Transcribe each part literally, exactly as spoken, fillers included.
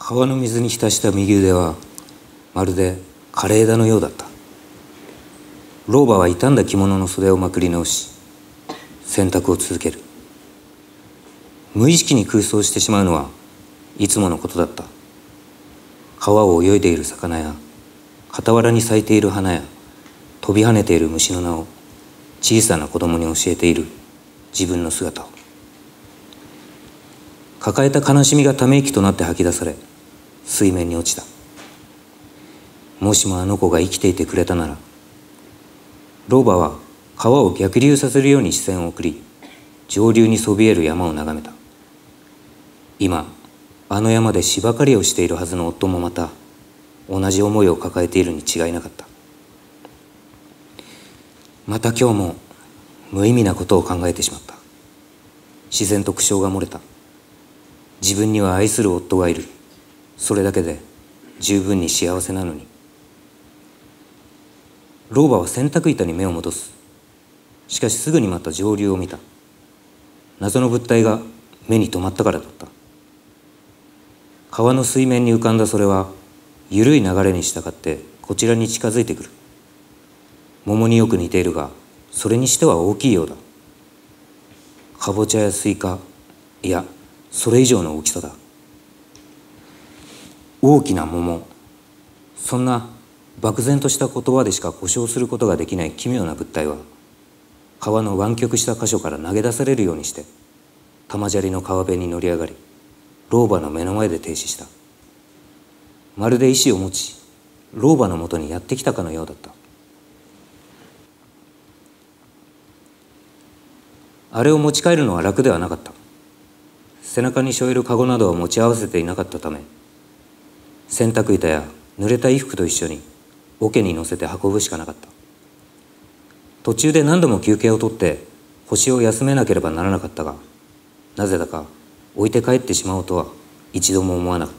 川の水に浸した右腕はまるで枯れ枝のようだった。老婆は傷んだ着物の袖をまくり直し洗濯を続ける。無意識に空想してしまうのはいつものことだった。川を泳いでいる魚や傍らに咲いている花や飛び跳ねている虫の名を小さな子供に教えている自分の姿を。抱えた悲しみがため息となって吐き出され水面に落ちた。もしもあの子が生きていてくれたなら。老婆は川を逆流させるように視線を送り上流にそびえる山を眺めた。今あの山で芝刈りをしているはずの夫もまた同じ思いを抱えているに違いなかった。また今日も無意味なことを考えてしまった。自然と苦笑が漏れた。自分には愛する夫がいる。それだけで十分に幸せなのに。老婆は洗濯板に目を戻す。しかしすぐにまた上流を見た。謎の物体が目に留まったからだった。川の水面に浮かんだそれは緩い流れに従ってこちらに近づいてくる。桃によく似ているがそれにしては大きいようだ。かぼちゃやスイカ、いやそれ以上の大きさだ。大きな桃、そんな漠然とした言葉でしか呼称することができない奇妙な物体は川の湾曲した箇所から投げ出されるようにして玉砂利の川辺に乗り上がり老婆の目の前で停止した。まるで意志を持ち老婆のもとにやってきたかのようだった。あれを持ち帰るのは楽ではなかった。背中に背負えるカゴなどを持ち合わせていなかったため洗濯板や濡れた衣服と一緒に桶に乗せて運ぶしかなかった。途中で何度も休憩をとって腰を休めなければならなかったがなぜだか置いて帰ってしまおうとは一度も思わなかった。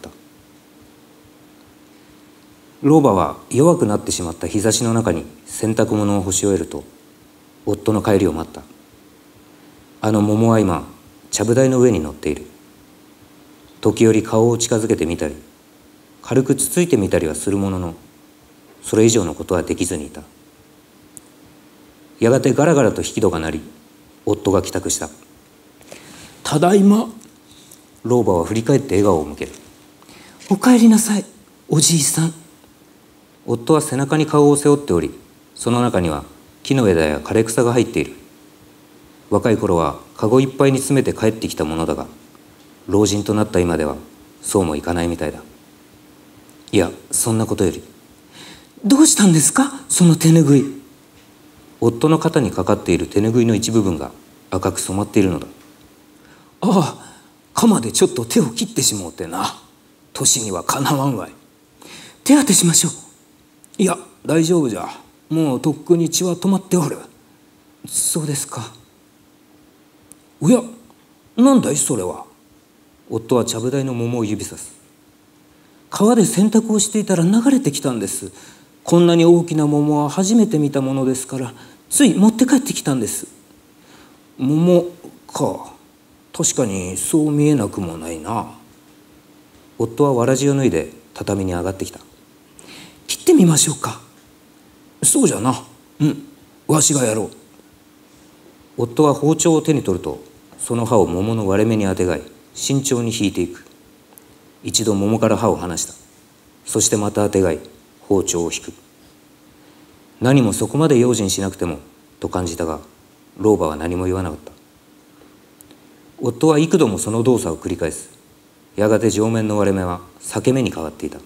老婆は弱くなってしまった日差しの中に洗濯物を干し終えると夫の帰りを待った。あの桃は今ちゃぶ台の上に乗っている。時折顔を近づけてみたり軽くつついてみたりはするもののそれ以上のことはできずにいた。やがてガラガラと引き戸が鳴り夫が帰宅した。 ただいま。 老婆は振り返って笑顔を向ける。 お帰りなさいおじいさん。 夫は背中に顔を背負っておりその中には木の枝や枯れ草が入っている。若い頃はカゴいっぱいに詰めて帰ってきたものだが老人となった今ではそうもいかないみたいだ。いやそんなことよりどうしたんですかその手ぬぐい。 夫の肩にかかっている手ぬぐいの一部分が赤く染まっているのだ。 ああ鎌でちょっと手を切ってしもうてな。年にはかなわんわい。手当てしましょう。いや大丈夫じゃ。もうとっくに血は止まっておる。そうですか。おやなんだいそれは。 夫はちゃぶ台の桃を指さす。 川で洗濯をしていたら流れてきたんです。こんなに大きな桃は初めて見たものですからつい持って帰ってきたんです。 桃か。確かにそう見えなくもないな。夫はわらじを脱いで畳に上がってきた。 切ってみましょうか。 そうじゃな。うんわしがやろう。夫は包丁を手に取るとその刃を桃の割れ目にあてがい慎重に引いていく。一度桃から刃を離した。そしてまたあてがい包丁を引く。何もそこまで用心しなくてもと感じたが老婆は何も言わなかった。夫は幾度もその動作を繰り返す。やがて上面の割れ目は裂け目に変わっていた。ん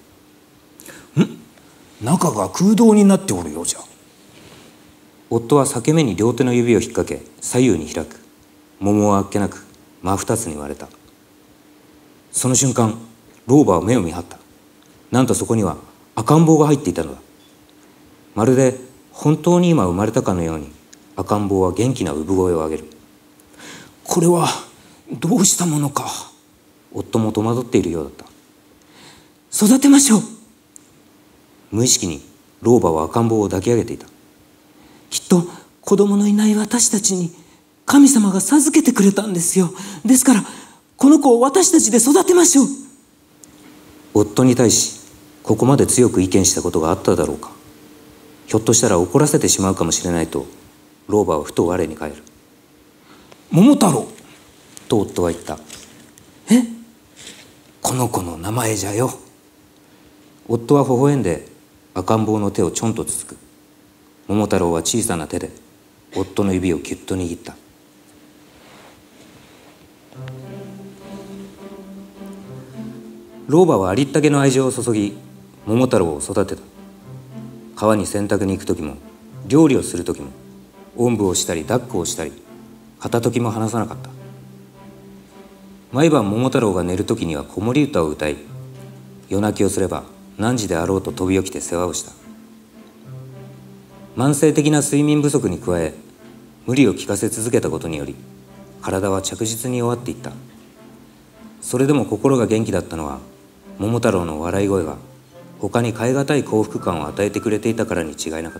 中が空洞になっておるようじゃ。 夫は裂け目に両手の指を引っ掛け左右に開く。桃はあっけなく真二つに割れた。その瞬間老婆は目を見張った。なんとそこには赤ん坊が入っていたのだ。まるで本当に今生まれたかのように赤ん坊は元気な産声を上げる。 これはどうしたものか。 夫も戸惑っているようだった。 育てましょう。 無意識に老婆は赤ん坊を抱き上げていた。 きっと子供のいない私たちに神様が授けてくれたんですよ。ですからこの子を私たちで育てましょう。 夫に対しここまで強く意見したことがあっただろうか。ひょっとしたら怒らせてしまうかもしれないと老婆はふと我に返る。 桃太郎と夫は言った。 え、この子の名前じゃよ。 夫は微笑んで赤ん坊の手をちょんとつつく。桃太郎は小さな手で夫の指をぎゅっと握った。老婆はありったけの愛情を注ぎ桃太郎を育てた。川に洗濯に行く時も料理をする時もおんぶをしたり抱っこをしたり片時も離さなかった。毎晩桃太郎が寝る時には子守歌を歌い、夜泣きをすれば何時であろうと飛び起きて世話をした。慢性的な睡眠不足に加え無理を聞かせ続けたことにより体は着実に弱っていった。それでも心が元気だったのは桃太郎の笑い声が他に代え難い幸福感を与えてくれていたからに違いなかった。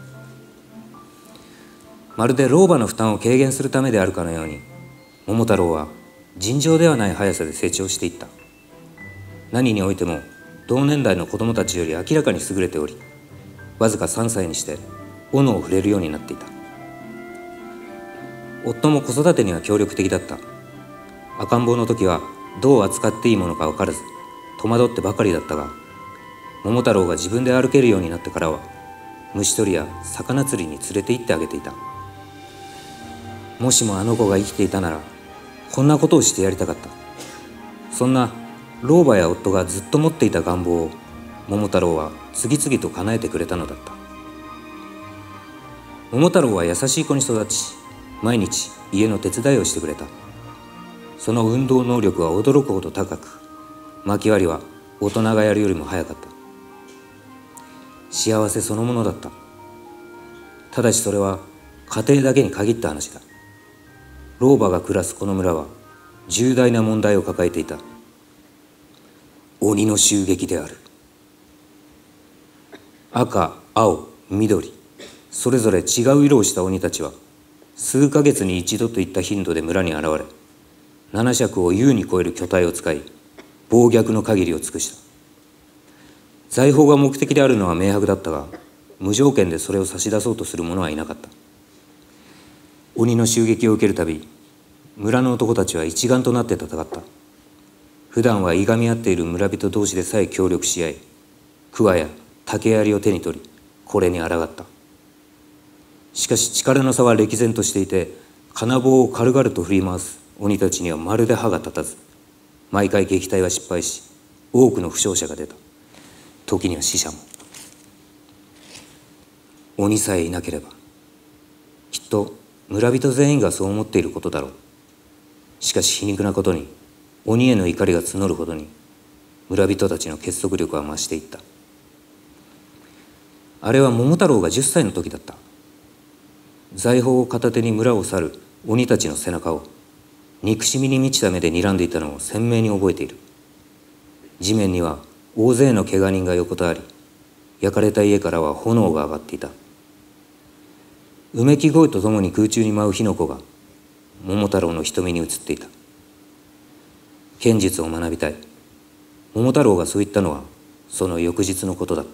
まるで老婆の負担を軽減するためであるかのように桃太郎は尋常ではない速さで成長していった。何においても同年代の子供たちより明らかに優れており、わずかさんさいにして斧を触れるようになっていた。夫も子育てには協力的だった。赤ん坊の時はどう扱っていいものか分からず戸惑ってばかりだったが、桃太郎が自分で歩けるようになってからは虫取りや魚釣りに連れて行ってあげていた。もしもあの子が生きていたならこんなことをしてやりたかった。そんな老婆や夫がずっと持っていた願望を桃太郎は次々と叶えてくれたのだった。桃太郎は優しい子に育ち、毎日家の手伝いをしてくれた。その運動能力は驚くほど高く、薪割りは大人がやるよりも早かった。幸せそのものだった。ただしそれは家庭だけに限った話だ。老婆が暮らすこの村は重大な問題を抱えていた。鬼の襲撃である。赤、青、緑、それぞれ違う色をした鬼たちは数ヶ月に一度といった頻度で村に現れ、七尺を優に超える巨体を使い暴虐の限りを尽くした。財宝が目的であるのは明白だったが、無条件でそれを差し出そうとする者はいなかった。鬼の襲撃を受けるたび村の男たちは一丸となって戦った。普段はいがみ合っている村人同士でさえ協力し合い、桑や竹槍を手に取りこれに抗った。しかし力の差は歴然としていて、金棒を軽々と振り回す鬼たちにはまるで歯が立たず、毎回撃退は失敗し多くの負傷者が出た。時には死者も。鬼さえいなければきっと村人全員がそう思っていることだろう。しかし皮肉なことに鬼への怒りが募るほどに村人たちの結束力は増していった。あれは桃太郎がじゅっさいの時だった。財宝を片手に村を去る鬼たちの背中を憎しみに満ちた目で睨んでいたのを鮮明に覚えている。地面には大勢の怪我人が横たわり、焼かれた家からは炎が上がっていた。うめき声とともに空中に舞う火の粉が桃太郎の瞳に映っていた。剣術を学びたい。桃太郎がそう言ったのはその翌日のことだった。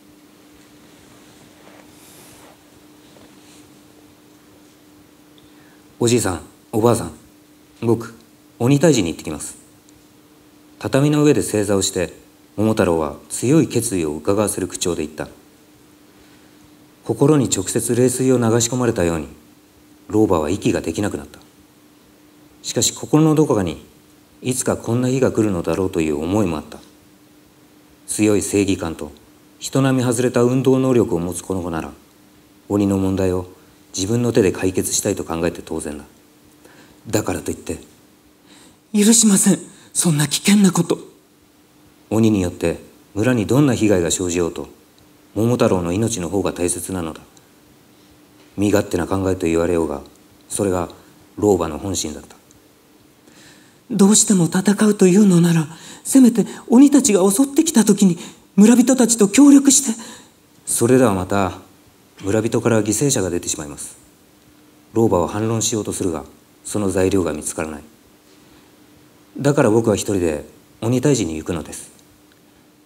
おじいさん、おばあさん、僕鬼退治に行ってきます。畳の上で正座をして桃太郎は強い決意をうかがわせる口調で言った。心に直接冷水を流し込まれたように老婆は息ができなくなった。しかし心のどこかにいつかこんな日が来るのだろうという思いもあった。強い正義感と人並み外れた運動能力を持つこの子なら鬼の問題を自分の手で解決したいと考えて当然だ。だからといって許しません、そんな危険なこと。 鬼によって村にどんな被害が生じようと桃太郎の命の方が大切なのだ。身勝手な考えと言われようがそれが老婆の本心だった。 どうしても戦うというのなら、せめて鬼たちが襲ってきた時に村人たちと協力して。 それではまた村人から犠牲者が出てしまいます。老婆は反論しようとするがその材料が見つからない。だから僕は一人で鬼退治に行くのです。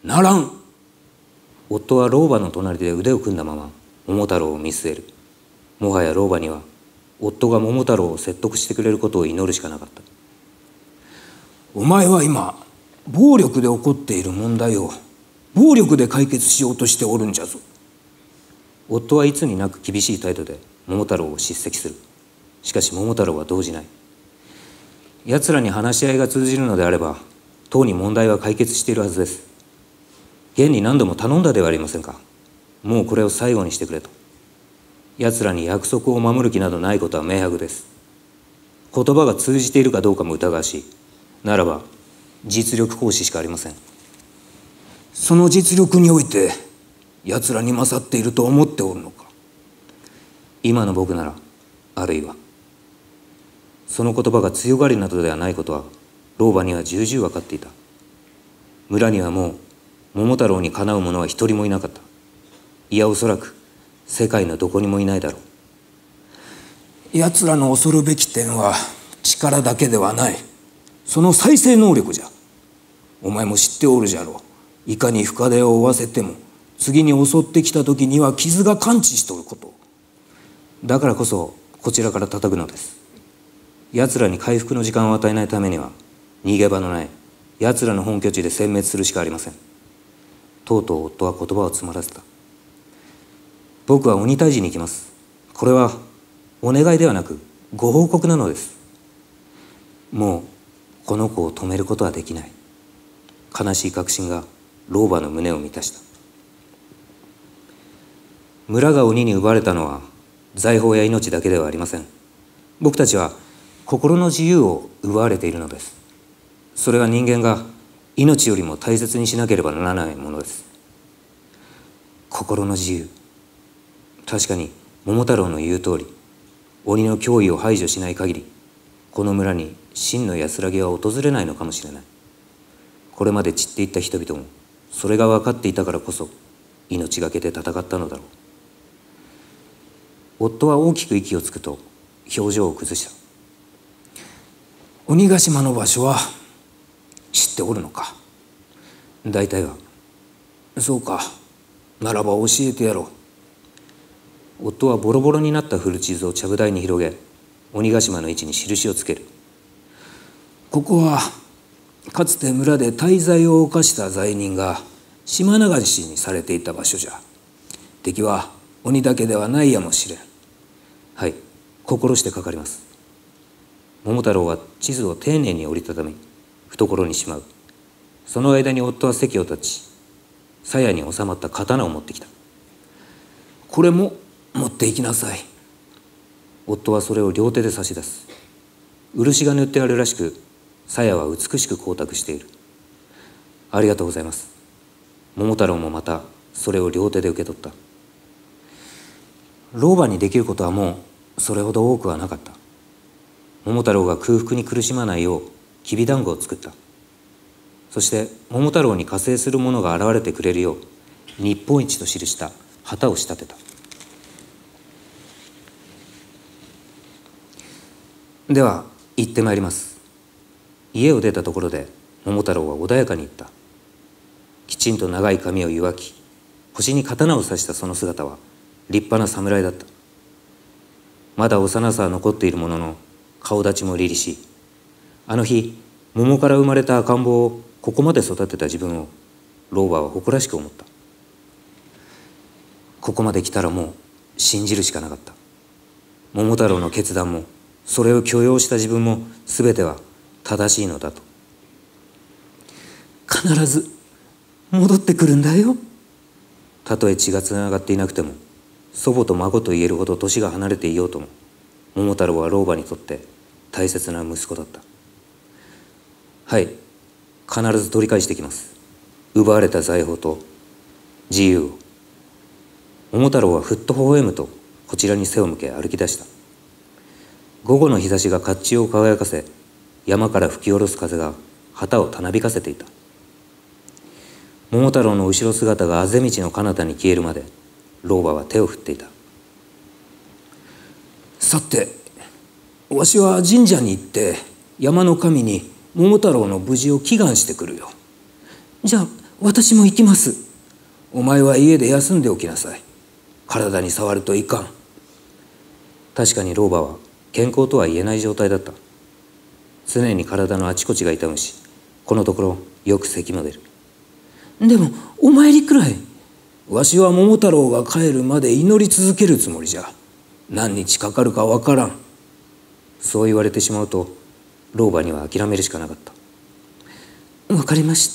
ならん。 夫は老婆の隣で腕を組んだまま桃太郎を見据える。もはや老婆には夫が桃太郎を説得してくれることを祈るしかなかった。 お前は今暴力で起こっている問題を暴力で解決しようとしておるんじゃぞ。 夫はいつになく厳しい態度で桃太郎を叱責する。しかし桃太郎は動じない。奴らに話し合いが通じるのであればとうに問題は解決しているはずです。現に何度も頼んだではありませんか。もうこれを最後にしてくれと。奴らに約束を守る気などないことは明白です。言葉が通じているかどうかも疑わしい。ならば実力行使しかありません。 その実力において奴らに勝っていると思っておるのか。 今の僕なら、あるいはその言葉が強がりなどではないことは老婆には重々分かっていた。村にはもう桃太郎にかなう者は一人もいなかった。いやおそらく世界のどこにもいないだろう。奴らの恐るべき点は力だけではない。その再生能力じゃ。お前も知っておるじゃろう。いかに深手を負わせても次に襲ってきた時には傷が完治しとること。 だからこそこちらから叩くのです。奴らに回復の時間を与えないためには逃げ場のない奴らの本拠地で殲滅するしかありません。とうとう夫は言葉を詰まらせた。僕は鬼退治に行きます。これはお願いではなくご報告なのです。もうこの子を止めることはできない。悲しい確信が老婆の胸を満たした。村が鬼に奪われたのは財宝や命だけではありません。僕たちは心の自由を奪われているのです。それは人間が命よりも大切にしなければならないものです。心の自由。確かに桃太郎の言う通り、鬼の脅威を排除しない限りこの村に真の安らぎは訪れないのかもしれない。これまで散っていった人々もそれが分かっていたからこそ命がけで戦ったのだろう。夫は大きく息をつくと表情を崩した。 鬼ヶ島の場所は知っておるのか。 大体は。 そうか。ならば教えてやろう。夫はボロボロになった古地図をちゃぶ台に広げ、鬼ヶ島の位置に印をつける。 ここはかつて村で大罪を犯した罪人が島流しにされていた場所じゃ。敵は鬼だけではないやもしれん。 はい、心してかかります。桃太郎は地図を丁寧に折りたたみ懐にしまう。その間に夫は席を立ち、鞘に収まった刀を持ってきた。 これも持って行きなさい。 夫はそれを両手で差し出す。漆が塗ってあるらしく、鞘は美しく光沢している。ありがとうございます。桃太郎もまたそれを両手で受け取った。老婆にできることはもうそれほど多くはなかった。桃太郎が空腹に苦しまないようきびだんごを作った。そして桃太郎に加勢する者が現れてくれるよう日本一と記した旗を仕立てた。では行ってまいります。家を出たところで桃太郎は穏やかに言った。きちんと長い髪を結わき、腰に刀を刺したその姿は立派な侍だった。まだ幼さは残っているものの顔立ちも凛々しい。あの日桃から生まれた赤ん坊をここまで育てた自分を老婆は誇らしく思った。ここまで来たらもう信じるしかなかった。桃太郎の決断もそれを許容した自分も全ては正しいのだと。 必ず戻ってくるんだよ。 たとえ血がつながっていなくても、祖母と孫と言えるほど年が離れていようとも、桃太郎は老婆にとって大切な息子だった。はい、必ず取り返してきます。奪われた財宝と自由を。桃太郎はふっと微笑むとこちらに背を向け歩き出した。午後の日差しが甲冑を輝かせ、山から吹き下ろす風が旗をたなびかせていた。桃太郎の後ろ姿があぜ道の彼方に消えるまで老婆は手を振っていた。 さて、わしは神社に行って山の神に桃太郎の無事を祈願してくるよ。じゃあ私も行きます。お前は家で休んでおきなさい。体に触るといかん。 確かに老婆は健康とは言えない状態だった。常に体のあちこちが痛むし、このところよく咳も出る。 でもお参りくらい。わしは桃太郎が帰るまで祈り続けるつもりじゃ。何日かかるかわからん。 そう言われてしまうと老婆には諦めるしかなかった。 わかりました。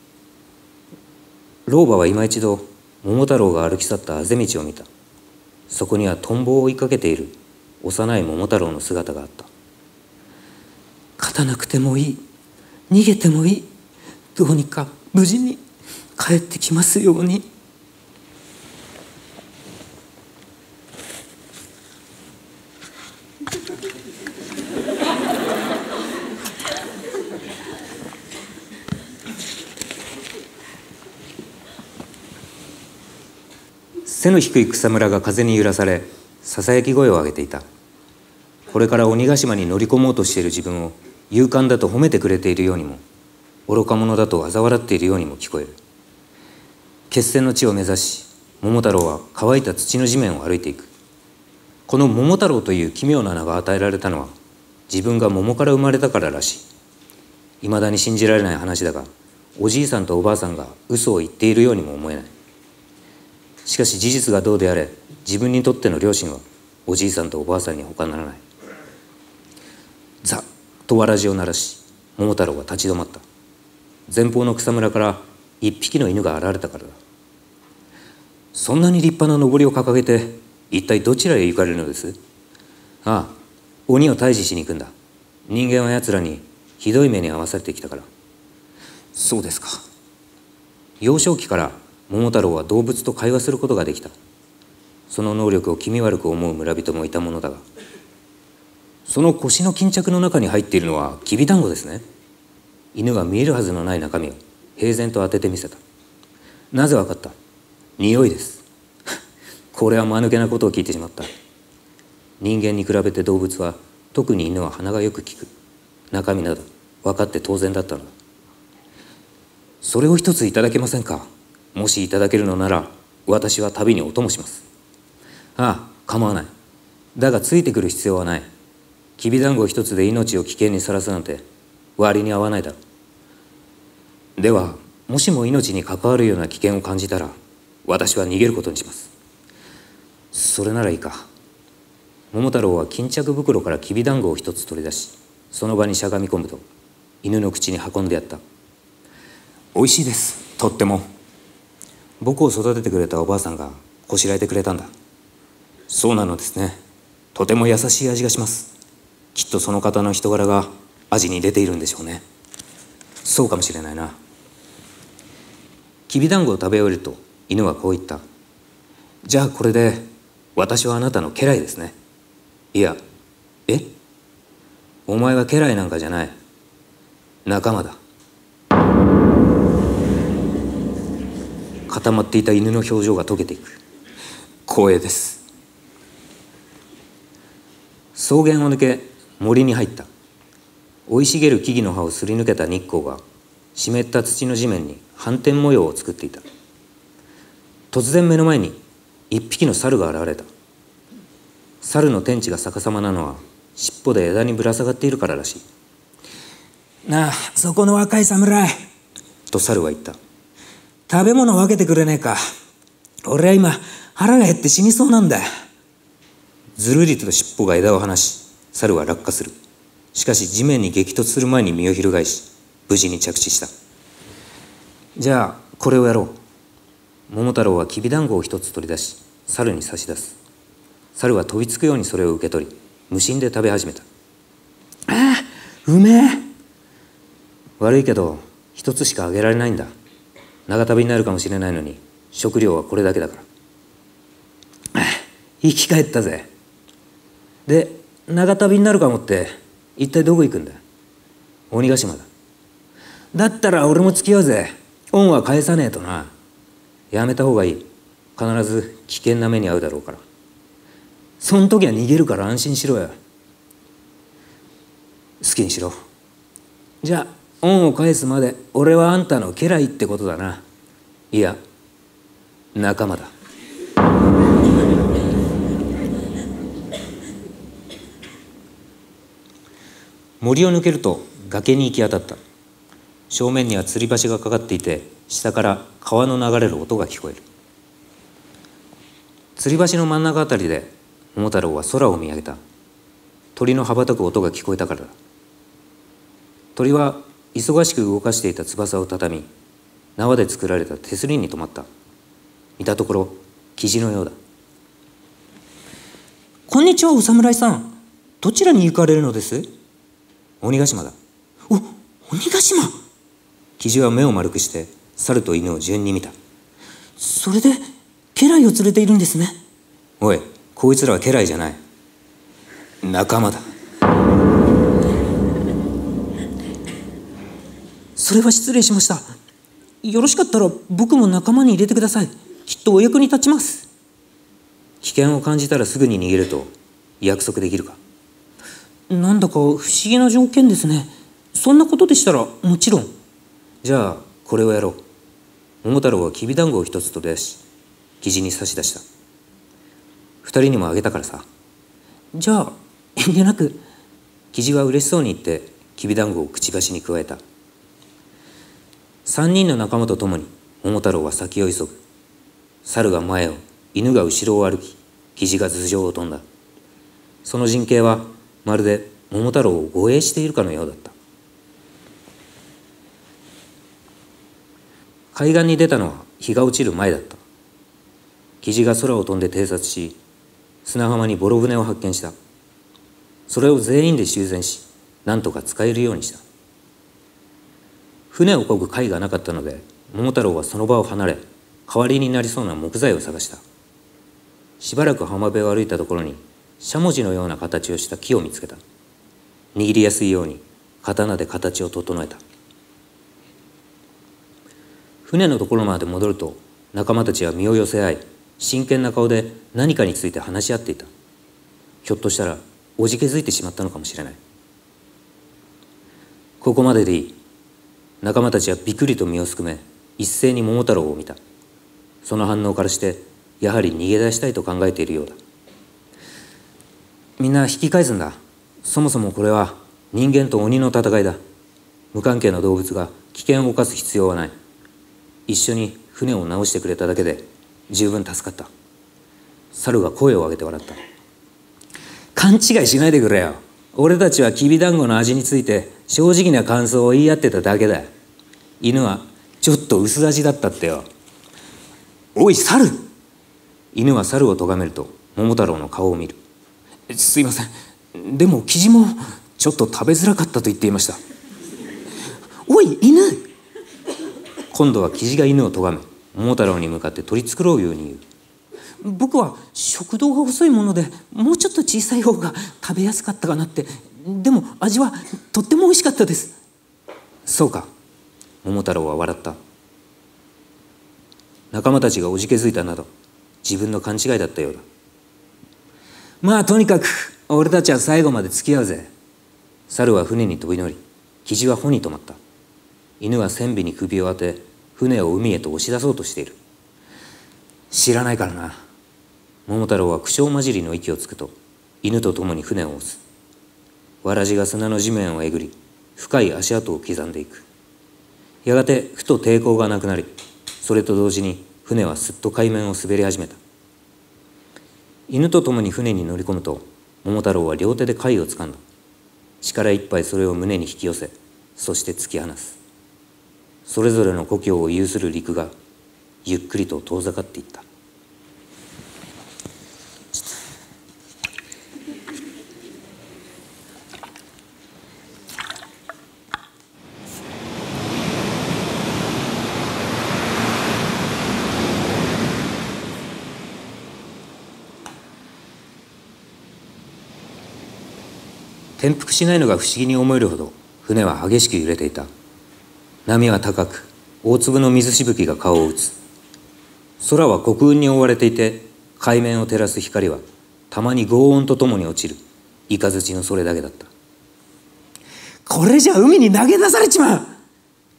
老婆は今一度桃太郎が歩き去ったあぜ道を見た。そこにはトンボを追いかけている幼い桃太郎の姿があった。 勝たなくてもいい、逃げてもいい、どうにか無事に帰ってきますように。 背の低い草むらが風に揺らされ、ささやき声を上げていた。これから鬼ヶ島に乗り込もうとしている自分を勇敢だと褒めてくれているようにも、愚か者だと嘲笑っているようにも聞こえる。決戦の地を目指し、桃太郎は乾いた土の地面を歩いていく。この桃太郎という奇妙な名が与えられたのは、自分が桃から生まれたかららしい。いまだに信じられない話だが、おじいさんとおばあさんが嘘を言っているようにも思えない。しかし事実がどうであれ、自分にとっての両親はおじいさんとおばあさんに他ならない。ザッとわらじを鳴らし、桃太郎は立ち止まった。前方の草むらから一匹の犬が現れたからだ。そんなに立派なのぼりを掲げて一体どちらへ行かれるのです？ああ、鬼を退治しに行くんだ。人間はやつらにひどい目に遭わされてきたから。 そうですか。 幼少期から桃太郎は動物と会話することができた。その能力を気味悪く思う村人もいたものだが、その腰の巾着の中に入っているのはきびだんごですね。犬が見えるはずのない中身を平然と当ててみせた。なぜわかった？匂いです。これは間抜けなことを聞いてしまった。人間に比べて動物は、特に犬は鼻がよく利く。中身など分かって当然だったのだ。それを一ついただけませんか？もしいただけるのなら、私は旅にお供します。ああ、構わない。だがついてくる必要はない。きびだんご一つで命を危険にさらすなんて割に合わないだろう。では、もしも命に関わるような危険を感じたら、私は逃げることにします。それならいいか。桃太郎は巾着袋からきびだんごを一つ取り出し、その場にしゃがみ込むと、犬の口に運んでやった。 おいしいです、とっても。 僕を育ててくれたおばあさんがこしらえてくれたんだ。 そうなのですね。とても優しい味がします。 きっとその方の人柄が味に出ているんでしょうね。そうかもしれないな。きびだんごを食べ終えると犬はこう言った。じゃあこれで私はあなたの家来ですね。いや、え？お前は家来なんかじゃない。仲間だ。固まっていた犬の表情が溶けていく。 光栄です。 草原を抜け森に入った。生い茂る木々の葉をすり抜けた日光が湿った土の地面に斑点模様を作っていた。突然目の前に一匹の猿が現れた。猿の天地が逆さまなのは尻尾で枝にぶら下がっているかららしい。なあ、そこの若い侍と猿は言った。 食べ物分けてくれねえか。俺は今腹が減って死にそうなんだ。 ずるりと尻尾が枝を離し、猿は落下する。しかし地面に激突する前に身を翻し、無事に着地した。じゃあこれをやろう。桃太郎はきびだんごを一つ取り出し、猿に差し出す。猿は飛びつくようにそれを受け取り、無心で食べ始めた。 ああ、うめえ。 悪いけど一つしかあげられないんだ。長旅になるかもしれないのに食料はこれだけだから。 生き返ったぜ。 で、長旅になるかもって一体どこ行くんだ？鬼ヶ島だ。 だったら俺も付き合うぜ。恩は返さねえとな。 やめた方がいい。必ず危険な目に遭うだろうから。 そん時は逃げるから安心しろよ。 好きにしろ。 じゃあ恩を返すまで俺はあんたの家来ってことだな。いや仲間だ。森を抜けると崖に行き当たった。正面には吊り橋がかかっていて、下から川の流れる音が聞こえる。吊り橋の真ん中あたりで桃太郎は空を見上げた。鳥の羽ばたく音が聞こえたからだ。鳥は忙しく動かしていた翼を畳み、縄で作られた手すりに止まった。見たところキジのようだ。 こんにちは、お侍さん。どちらに行かれるのです？ 鬼ヶ島だ。 お、鬼ヶ島。 キジは目を丸くして猿と犬を順に見た。 それで家来を連れているんですね。 おい、こいつらは家来じゃない。仲間だ。 それは失礼しました。よろしかったら僕も仲間に入れてください。きっとお役に立ちます。 危険を感じたらすぐに逃げると約束できるか？ なんだか不思議な条件ですね。そんなことでしたらもちろん。 じゃあこれをやろう。桃太郎はきびだんごを一つ取り出し、キジに差し出した。二人にもあげたからさ。 じゃあ遠慮なく。 キジは嬉しそうに言ってきびだんごをくちばしにくわえた。三人の仲間と共に桃太郎は先を急ぐ。猿が前を、犬が後ろを歩き、キジが頭上を飛んだ。その陣形はまるで桃太郎を護衛しているかのようだった。海岸に出たのは日が落ちる前だった。キジが空を飛んで偵察し、砂浜にボロ船を発見した。それを全員で修繕し、なんとか使えるようにした。船を漕ぐ貝がなかったので、桃太郎はその場を離れ、代わりになりそうな木材を探した。しばらく浜辺を歩いたところに、しゃもじのような形をした木を見つけた。握りやすいように刀で形を整えた。船のところまで戻ると、仲間たちは身を寄せ合い、真剣な顔で何かについて話し合っていた。ひょっとしたらおじけづいてしまったのかもしれない。ここまででいい。仲間たちはびっくりと身をすくめ、一斉に桃太郎を見た。その反応からしてやはり逃げ出したいと考えているようだ。みんな引き返すんだ。そもそもこれは人間と鬼の戦いだ。無関係な動物が危険を冒す必要はない。一緒に船を直してくれただけで十分助かった。猿が声を上げて笑った。勘違いしないでくれよ。俺たちはきびだんごの味について正直な感想を言い合ってただけだ。犬はちょっと薄味だったってよ。 おい猿。 犬は猿を咎めると桃太郎の顔を見る。 すいません。でもキジもちょっと食べづらかったと言っていました。おい犬。 今度はキジが犬を咎め、桃太郎に向かって取り繕うように言う。 僕は食道が細いものでもうちょっと小さい方が食べやすかったかなって。でも味はとっても美味しかったです。 そうか。桃太郎は笑った。仲間たちがおじけづいたなど自分の勘違いだったようだ。まあとにかく俺たちは最後まで付き合うぜ。猿は船に飛び乗り、キジは帆に止まった。犬は船尾に首を当て、船を海へと押し出そうとしている。知らないからな。桃太郎は苦笑混じりの息をつくと、犬と共に船を押す。わらじが砂の地面をえぐり、深い足跡を刻んでいく。やがてふと抵抗がなくなり、それと同時に船はすっと海面を滑り始めた。犬と共に船に乗り込むと、桃太郎は両手で貝をつかんだ。力いっぱいそれを胸に引き寄せ、そして突き放す。それぞれの故郷を有する陸がゆっくりと遠ざかっていった。転覆しないのが不思議に思えるほど船は激しく揺れていた。波は高く、大粒の水しぶきが顔を打つ。空は黒雲に覆われていて、海面を照らす光はたまに轟音とともに落ちるイカズチのそれだけだった。 これじゃ海に投げ出されちまう。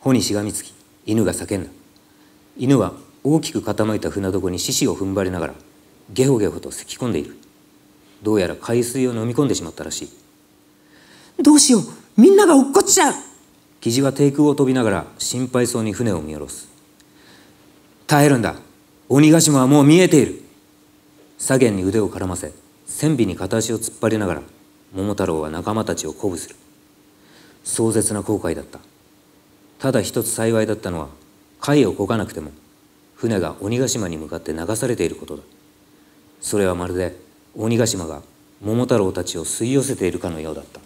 帆にしがみつき犬が叫んだ。犬は大きく傾いた船床に獅子を踏ん張りながらゲホゲホと咳き込んでいる。どうやら海水を飲み込んでしまったらしい。 どうしよう、みんなが落っこっちゃう。 キジは低空を飛びながら心配そうに船を見下ろす。耐えるんだ、鬼ヶ島はもう見えている。左舷に腕を絡ませ船尾に片足を突っ張りながら桃太郎は仲間たちを鼓舞する。壮絶な航海だった。ただ一つ幸いだったのは、貝をこがなくても船が鬼ヶ島に向かって流されていることだ。それはまるで鬼ヶ島が桃太郎たちを吸い寄せているかのようだった。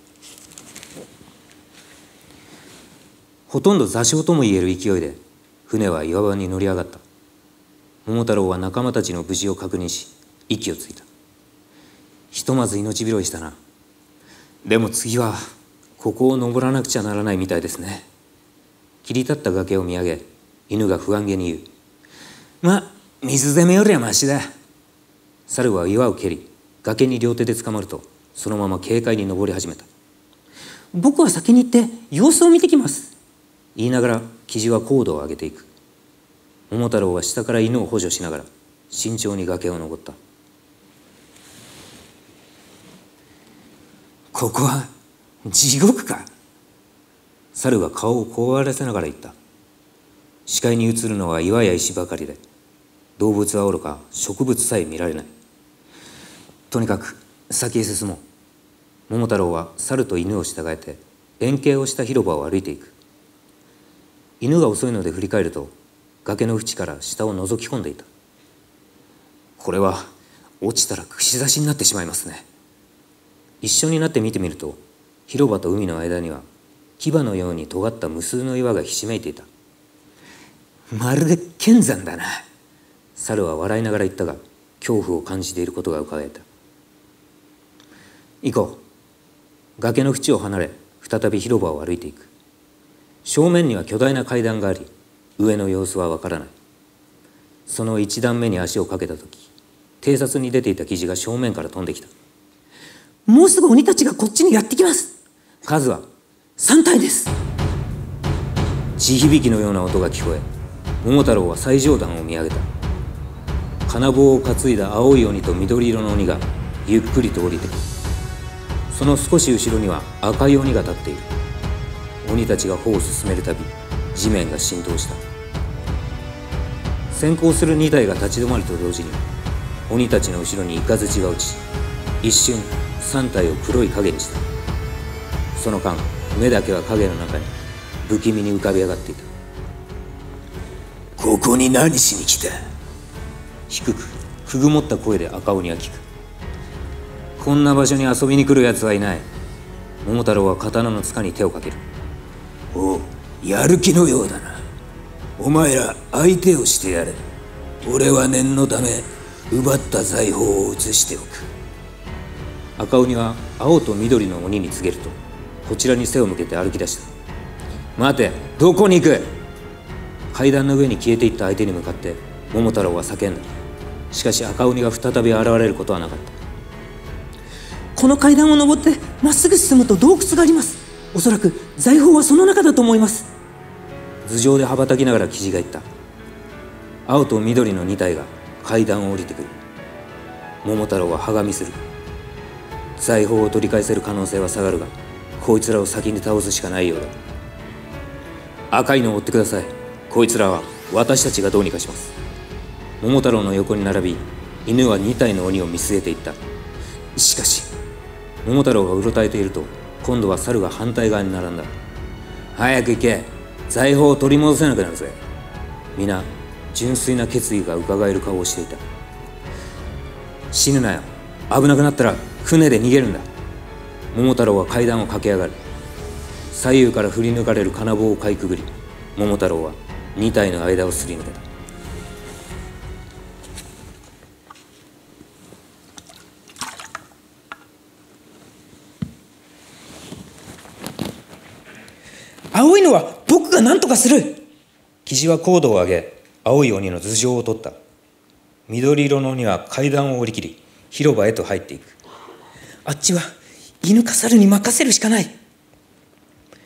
ほとんど座礁ともいえる勢いで船は岩場に乗り上がった。桃太郎は仲間たちの無事を確認し息をついた。ひとまず命拾いしたな。でも次はここを登らなくちゃならないみたいですね。切り立った崖を見上げ犬が不安げに言う。 ま、水攻めよりはましだ。 猿は岩を蹴り崖に両手で捕まるとそのまま軽快に登り始めた。 僕は先に行って様子を見てきます。 言いながらキジは高度を上げていく。桃太郎は下から犬を補助しながら慎重に崖を登った。 ここは地獄か。 猿は顔を凍らせながら言った。視界に映るのは岩や石ばかりで動物はおろか植物さえ見られない。とにかく先へ進もう。桃太郎は猿と犬を従えて円形をした広場を歩いていく。犬が遅いので振り返ると崖の縁から下を覗き込んでいた。これは落ちたら串刺しになってしまいますね。一緒になって見てみると広場と海の間には牙のように尖った無数の岩がひしめいていた。 まるで剣山だな。 猿は笑いながら言ったが恐怖を感じていることがうかがえた。行こう。崖の縁を離れ再び広場を歩いていく。正面には巨大な階段があり上の様子はわからない。その一段目に足をかけた時偵察に出ていたキジが正面から飛んできた。 もうすぐ鬼たちがこっちにやってきます。 数は三体です。 地響きのような音が聞こえ桃太郎は最上段を見上げた。金棒を担いだ青い鬼と緑色の鬼がゆっくりと降りてくる。その少し後ろには赤い鬼が立っている。鬼たちが歩を進めるたび地面が振動した。先行するに体が立ち止まると同時に鬼たちの後ろに雷が落ち一瞬三体を黒い影にした。その間目だけは影の中に不気味に浮かび上がっていた。 ここに何しに来た。 低くくぐもった声で赤鬼は聞く。こんな場所に遊びに来るやつはいない。桃太郎は刀の柄に手をかける。 おう、やる気のようだな。お前ら相手をしてやれ。俺は念のため奪った財宝を移しておく。 赤鬼は青と緑の鬼に告げるとこちらに背を向けて歩き出した。待て、どこに行く。階段の上に消えていった相手に向かって桃太郎は叫んだ。しかし赤鬼が再び現れることはなかった。 この階段を登ってまっすぐ進むと洞窟があります。おそらく財宝はその中だと思います。 頭上で羽ばたきながらキジが言った。青と緑のに体が階段を降りてくる。桃太郎ははがみする。財宝を取り返せる可能性は下がるがこいつらを先に倒すしかないようだ。赤いのを追ってください。こいつらは私たちがどうにかします。桃太郎の横に並び犬はに体の鬼を見据えていった。しかし桃太郎がうろたえていると今度は猿が反対側に並んだ。早く行け。財宝を取り戻せなくなるぜ。皆純粋な決意がうかがえる顔をしていた。死ぬなよ。危なくなったら船で逃げるんだ。桃太郎は階段を駆け上がる。左右から振り抜かれる金棒をかいくぐり桃太郎はに体の間をすり抜けた。 青いのは僕が何とかする。 キジは高度を上げ青い鬼の頭上を取った。緑色の鬼は階段を降り切り広場へと入っていく。 あっちは犬か猿に任せるしかない。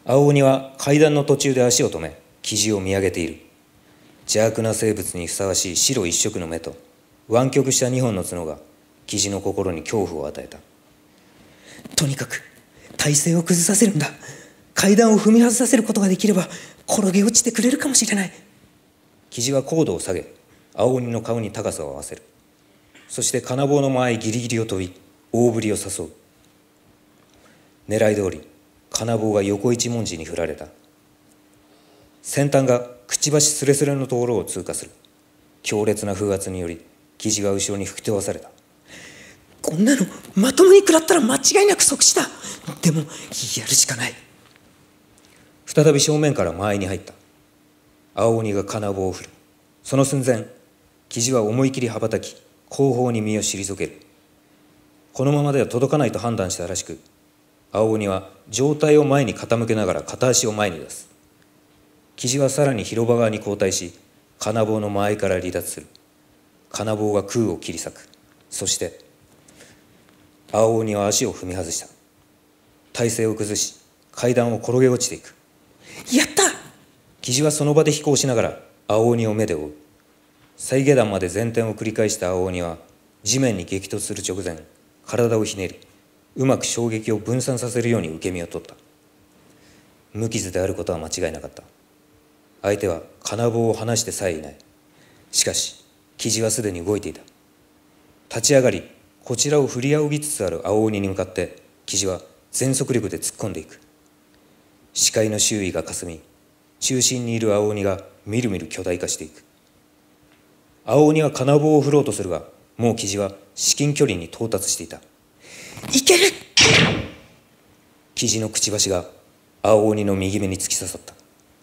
青鬼は階段の途中で足を止め、キジを見上げている。邪悪な生物にふさわしい白一色の目と湾曲した二本の角がキジの心に恐怖を与えた。 とにかく体勢を崩させるんだ。階段を踏み外させることができれば転げ落ちてくれるかもしれない。 キジは高度を下げ、青鬼の顔に高さを合わせる。そして金棒の間合いギリギリを飛び、大振りを誘う。狙い通り金棒が横一文字に振られた。先端がくちばしすれすれのところを通過する。強烈な風圧によりキジが後ろに吹き飛ばされた。 こんなのまともに食らったら間違いなく即死だ。でもやるしかない。 再び正面から間合いに入った。青鬼が金棒を振る。その寸前、キジは思い切り羽ばたき、後方に身を退ける。このままでは届かないと判断したらしく、青鬼は上体を前に傾けながら片足を前に出す。キジはさらに広場側に後退し、金棒の間合いから離脱する。金棒が空を切り裂く。そして青鬼は足を踏み外した。体勢を崩し、階段を転げ落ちていく。 やった！ キジはその場で飛行しながら青鬼を目で追う。再下段まで前転を繰り返した青鬼は地面に激突する直前、体をひねり、うまく衝撃を分散させるように受け身を取った。無傷であることは間違いなかった。相手は金棒を離してさえいない。しかしキジはすでに動いていた。立ち上がり、こちらを振り仰ぎつつある青鬼に向かってキジは全速力で突っ込んでいく。視界の周囲がかすみ、中心にいる青鬼がみるみる巨大化していく。青鬼は金棒を振ろうとするが、もうキジは至近距離に到達していた。 いける！ キジのくちばしが青鬼の右目に突き刺さった。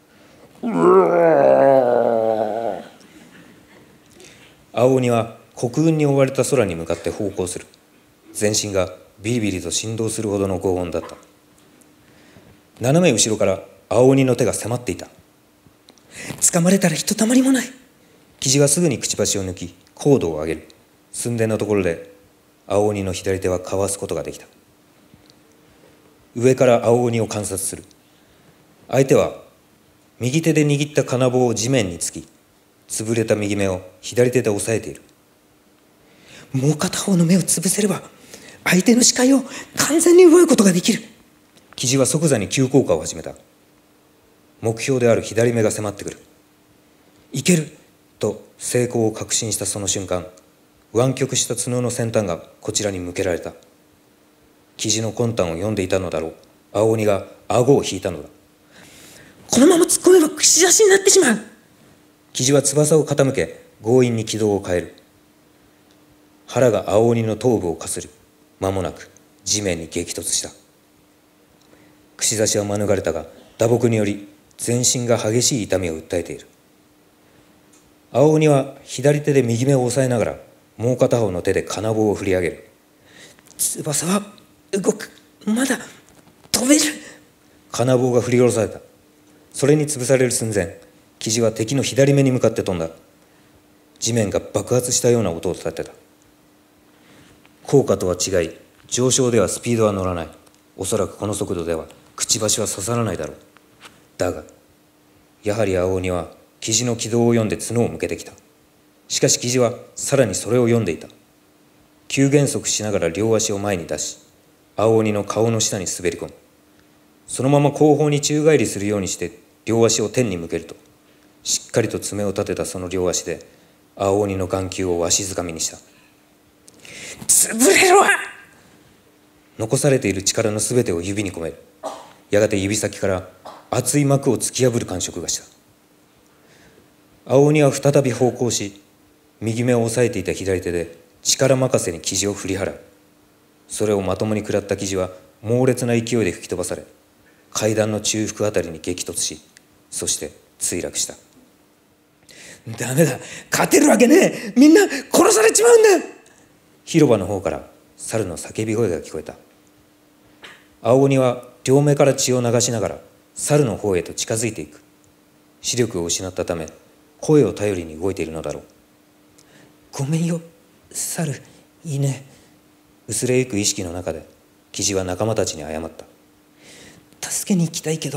青鬼は黒雲に覆われた空に向かって咆哮する。全身がビリビリと振動するほどの轟音だった。斜め後ろから青鬼の手が迫っていた。 掴まれたらひとたまりもない。 キジはすぐにくちばしを抜き高度を上げる。寸前のところで青鬼の左手はかわすことができた。上から青鬼を観察する。相手は右手で握った金棒を地面につき、潰れた右目を左手で押さえている。 もう片方の目を潰せれば相手の視界を完全に奪うことができる。 キジは即座に急降下を始めた。目標である左目が迫ってくる。いけると成功を確信したその瞬間、湾曲した角の先端がこちらに向けられた。キジの魂胆を読んでいたのだろう。青鬼が顎を引いたのだ。 このまま突っ込めば串刺しになってしまう。 キジは翼を傾け強引に軌道を変える。腹が青鬼の頭部をかすり、間もなく地面に激突した。串刺しは免れたが、打撲により全身が激しい痛みを訴えている。青鬼は左手で右目を押さえながら、もう片方の手で金棒を振り上げる。 翼は動く。まだ飛べる。 金棒が振り下ろされた。それに潰される寸前、キジは敵の左目に向かって飛んだ。地面が爆発したような音を立てた。降下とは違い、上昇ではスピードは乗らない。おそらくこの速度ではくちばしは刺さらないだろう。だがやはり青鬼はキジの軌道を読んで角を向けてきた。しかしキジはさらにそれを読んでいた。急減速しながら両足を前に出し、青鬼の顔の下に滑り込む。そのまま後方に宙返りするようにして両足を天に向けると、しっかりと爪を立てたその両足で青鬼の眼球をわしづかみにした。 潰れろ！ 残されている力のすべてを指に込める。やがて指先から厚い膜を突き破る感触がした。青鬼は再び咆哮し、右目を押さえていた左手で力任せにキジを振り払う。それをまともに食らったキジは猛烈な勢いで吹き飛ばされ、階段の中腹あたりに激突し、そして墜落した。 ダメだ、勝てるわけねえ。みんな殺されちまうんだ。 広場の方から猿の叫び声が聞こえた。青鬼は両目から血を流しながら猿の方へと近づいていく。視力を失ったため声を頼りに動いているのだろう。 ごめんよ、猿、いいね。 薄れゆく意識の中でキジは仲間たちに謝った。 助けに行きたいけど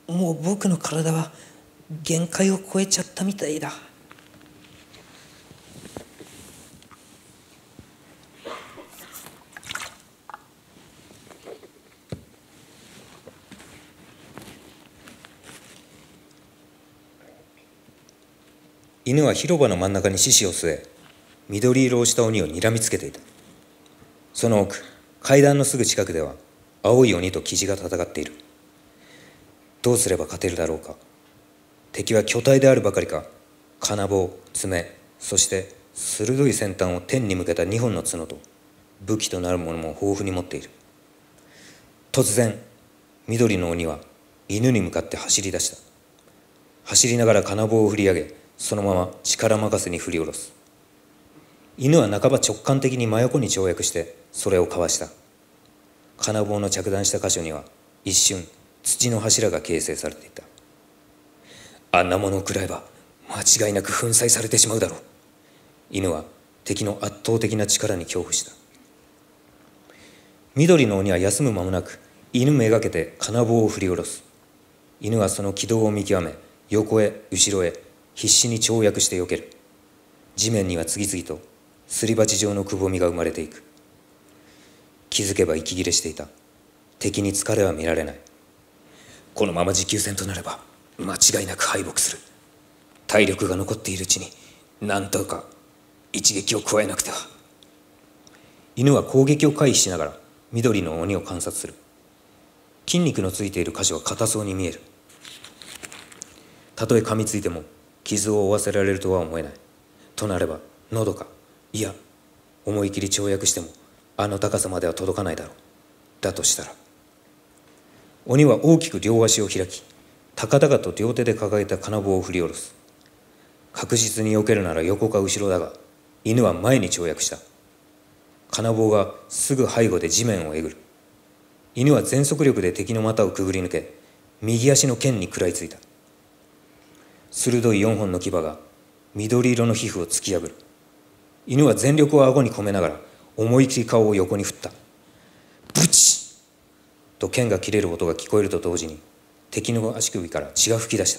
もう僕の体は限界を超えちゃったみたいだ。 犬は広場の真ん中に獅子を据え、緑色をした鬼をにらみつけていた。その奥、階段のすぐ近くでは青い鬼とキジが戦っている。どうすれば勝てるだろうか。敵は巨体であるばかりか、金棒、爪、そして鋭い先端を天に向けたにほんの角と武器となるものも豊富に持っている。突然、緑の鬼は犬に向かって走り出した。走りながら金棒を振り上げ、そのまま力任せに振り下ろす。犬は半ば直感的に真横に跳躍してそれをかわした。金棒の着弾した箇所には一瞬土の柱が形成されていた。あんなものを食らえば間違いなく粉砕されてしまうだろう。犬は敵の圧倒的な力に恐怖した。緑の鬼は休む間もなく犬めがけて金棒を振り下ろす。犬はその軌道を見極め、横へ後ろへ必死に跳躍して避ける。地面には次々とすり鉢状のくぼみが生まれていく。気づけば息切れしていた。敵に疲れは見られない。このまま持久戦となれば間違いなく敗北する。体力が残っているうちに何とか一撃を加えなくては。犬は攻撃を回避しながら緑の鬼を観察する。筋肉のついている箇所は硬そうに見える。たとえ噛みついても傷を負わせられるとは思えない。となれば喉か、いや思い切り跳躍してもあの高さまでは届かないだろう。だとしたら鬼は大きく両足を開き、高々と両手で掲げた金棒を振り下ろす。確実に避けるなら横か後ろだが、犬は前に跳躍した。金棒がすぐ背後で地面をえぐる。犬は全速力で敵の股をくぐり抜け、右足の剣に食らいついた。鋭いよんほんの牙が緑色の皮膚を突き破る。犬は全力を顎に込めながら思い切り顔を横に振った。ブチッと剣が切れる音が聞こえると同時に敵の足首から血が噴き出した。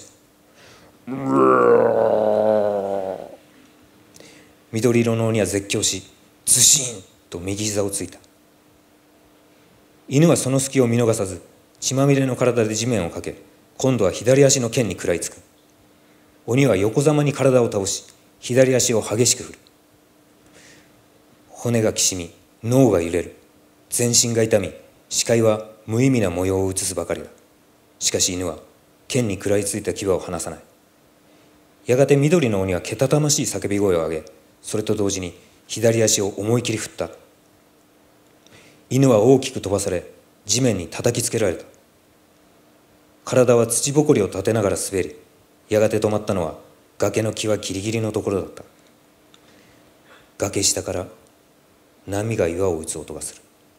緑色の鬼は絶叫し、ズシーンと右膝をついた。犬はその隙を見逃さず血まみれの体で地面をかけ、今度は左足の剣に食らいつく。鬼は横ざまに体を倒し、左足を激しく振る。骨がきしみ、脳が揺れる。全身が痛み、視界は無意味な模様を映すばかりだ。しかし犬は剣に食らいついた牙を離さない。やがて緑の鬼はけたたましい叫び声を上げ、それと同時に左足を思い切り振った。犬は大きく飛ばされ、地面に叩きつけられた。体は土ぼこりを立てながら滑り、やがて止まったのは崖の際ギリギリのところだった。崖下から波が岩を打つ音がする。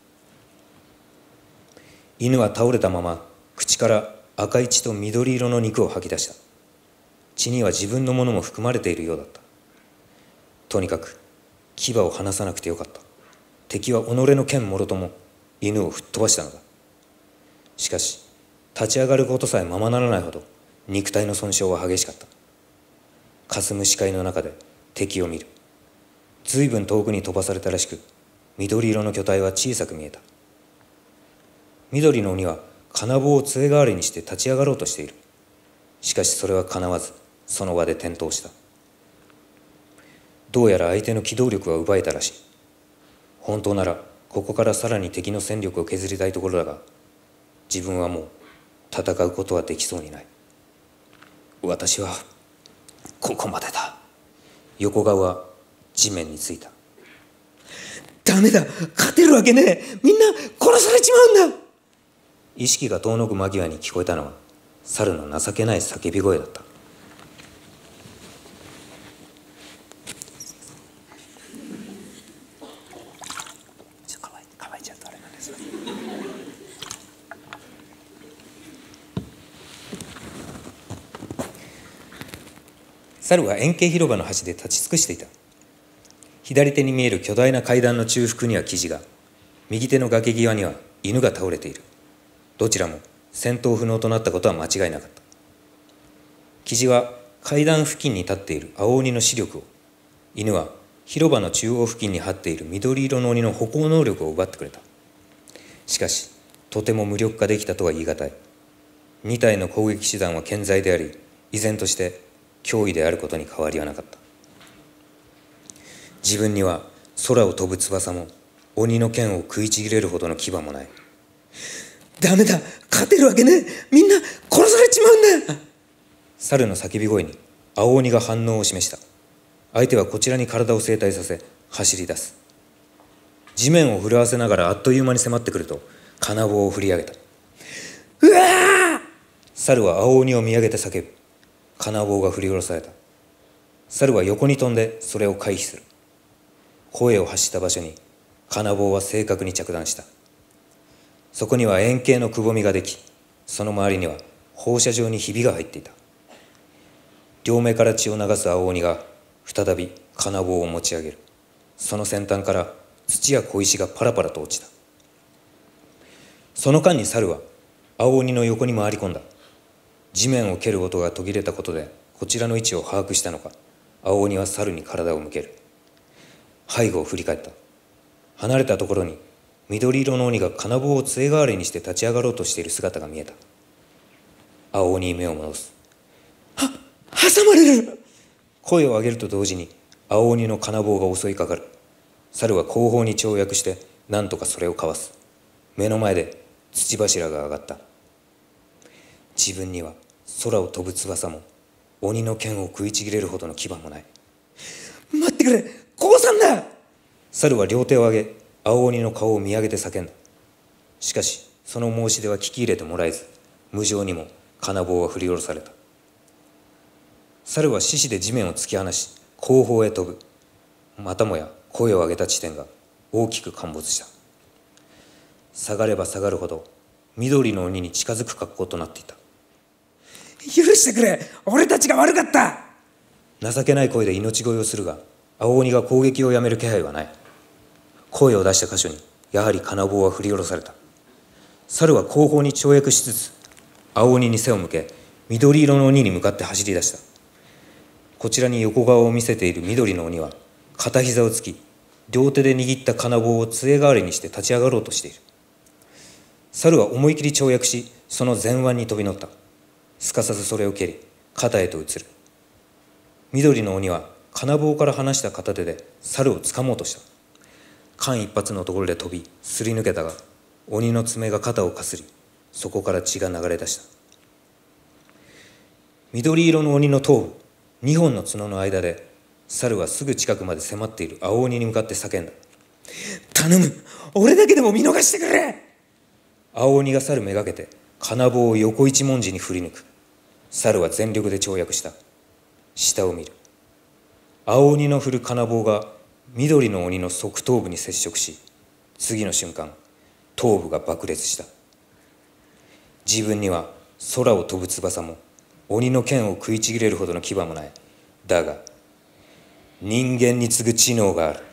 犬は倒れたまま口から赤い血と緑色の肉を吐き出した。血には自分のものも含まれているようだった。とにかく牙を離さなくてよかった。敵は己の剣もろとも犬を吹っ飛ばしたのだ。しかし立ち上がることさえままならないほど肉体の損傷は激しかった。霞む視界の中で敵を見る。ずいぶん遠くに飛ばされたらしく、緑色の巨体は小さく見えた。緑の鬼は金棒を杖代わりにして立ち上がろうとしている。しかしそれはかなわず、その場で転倒した。どうやら相手の機動力は奪えたらしい。本当ならここからさらに敵の戦力を削りたいところだが、自分はもう戦うことはできそうにない。私はここまでだ。横顔は地面についた。 ダメだ、勝てるわけねえ。みんな殺されちまうんだ。 意識が遠のく間際に聞こえたのは猿の情けない叫び声だった。ちょっと乾い乾いちゃうとあれなんですよ。猿は円形広場の端で立ち尽くしていた。左手に見える巨大な階段の中腹にはキジが、右手の崖際には犬が倒れている。どちらも戦闘不能となったことは間違いなかった。キジは階段付近に立っている青鬼の視力を、犬は広場の中央付近に張っている緑色の鬼の歩行能力を奪ってくれた。しかしとても無力化できたとは言い難い。に体の攻撃手段は健在であり、依然として脅威であることに変わりはなかった。自分には空を飛ぶ翼も鬼の剣を食いちぎれるほどの牙もない。 ダメだ、勝てるわけねえ、みんな殺されちまうんだ。 猿の叫び声に青鬼が反応を示した。相手はこちらに体を正対させ走り出す。地面を震わせながらあっという間に迫ってくると金棒を振り上げた。 うわー！ 猿は青鬼を見上げて叫ぶ。金棒が振り下ろされた。猿は横に飛んでそれを回避する。声を発した場所に金棒は正確に着弾した。そこには円形のくぼみができ、その周りには放射状にひびが入っていた。両目から血を流す青鬼が再び金棒を持ち上げる。その先端から土や小石がパラパラと落ちた。その間に猿は青鬼の横に回り込んだ。地面を蹴る音が途切れたことでこちらの位置を把握したのか、青鬼は猿に体を向ける。背後を振り返った。離れたところに緑色の鬼が金棒を杖代わりにして立ち上がろうとしている姿が見えた。青鬼に目を戻す。 は、挟まれる！ 声を上げると同時に青鬼の金棒が襲いかかる。猿は後方に跳躍して何とかそれをかわす。目の前で土柱が上がった。自分には空を飛ぶ翼も鬼の剣を食いちぎれるほどの牙もない。 待ってくれ、降参だ！ 猿は両手を上げ青鬼の顔を見上げて叫んだ。しかしその申し出は聞き入れてもらえず、無情にも金棒は振り下ろされた。猿は獅子で地面を突き放し後方へ飛ぶ。またもや声を上げた地点が大きく陥没した。下がれば下がるほど緑の鬼に近づく格好となっていた。 許してくれ、俺たちが悪かった。 情けない声で命乞いをするが、青鬼が攻撃をやめる気配はない。声を出した箇所にやはり金棒は振り下ろされた。猿は後方に跳躍しつつ青鬼に背を向け緑色の鬼に向かって走り出した。こちらに横顔を見せている緑の鬼は片膝をつき、両手で握った金棒を杖代わりにして立ち上がろうとしている。猿は思い切り跳躍し、その前腕に飛び乗った。すかさずそれを蹴り肩へと移る。緑の鬼は金棒から離した片手で猿を掴もうとした。間一髪のところで飛びすり抜けたが、鬼の爪が肩をかすり、そこから血が流れ出した。緑色の鬼の頭部二本の角の間で猿はすぐ近くまで迫っている青鬼に向かって叫んだ。 頼む、俺だけでも見逃してくれ！ 青鬼が猿めがけて金棒を横一文字に振り抜く。猿は全力で跳躍した。下を見る。青鬼の振る金棒が緑の鬼の側頭部に接触し、次の瞬間頭部が爆裂した。自分には空を飛ぶ翼も鬼の剣を食いちぎれるほどの牙もない。だが人間に次ぐ知能がある。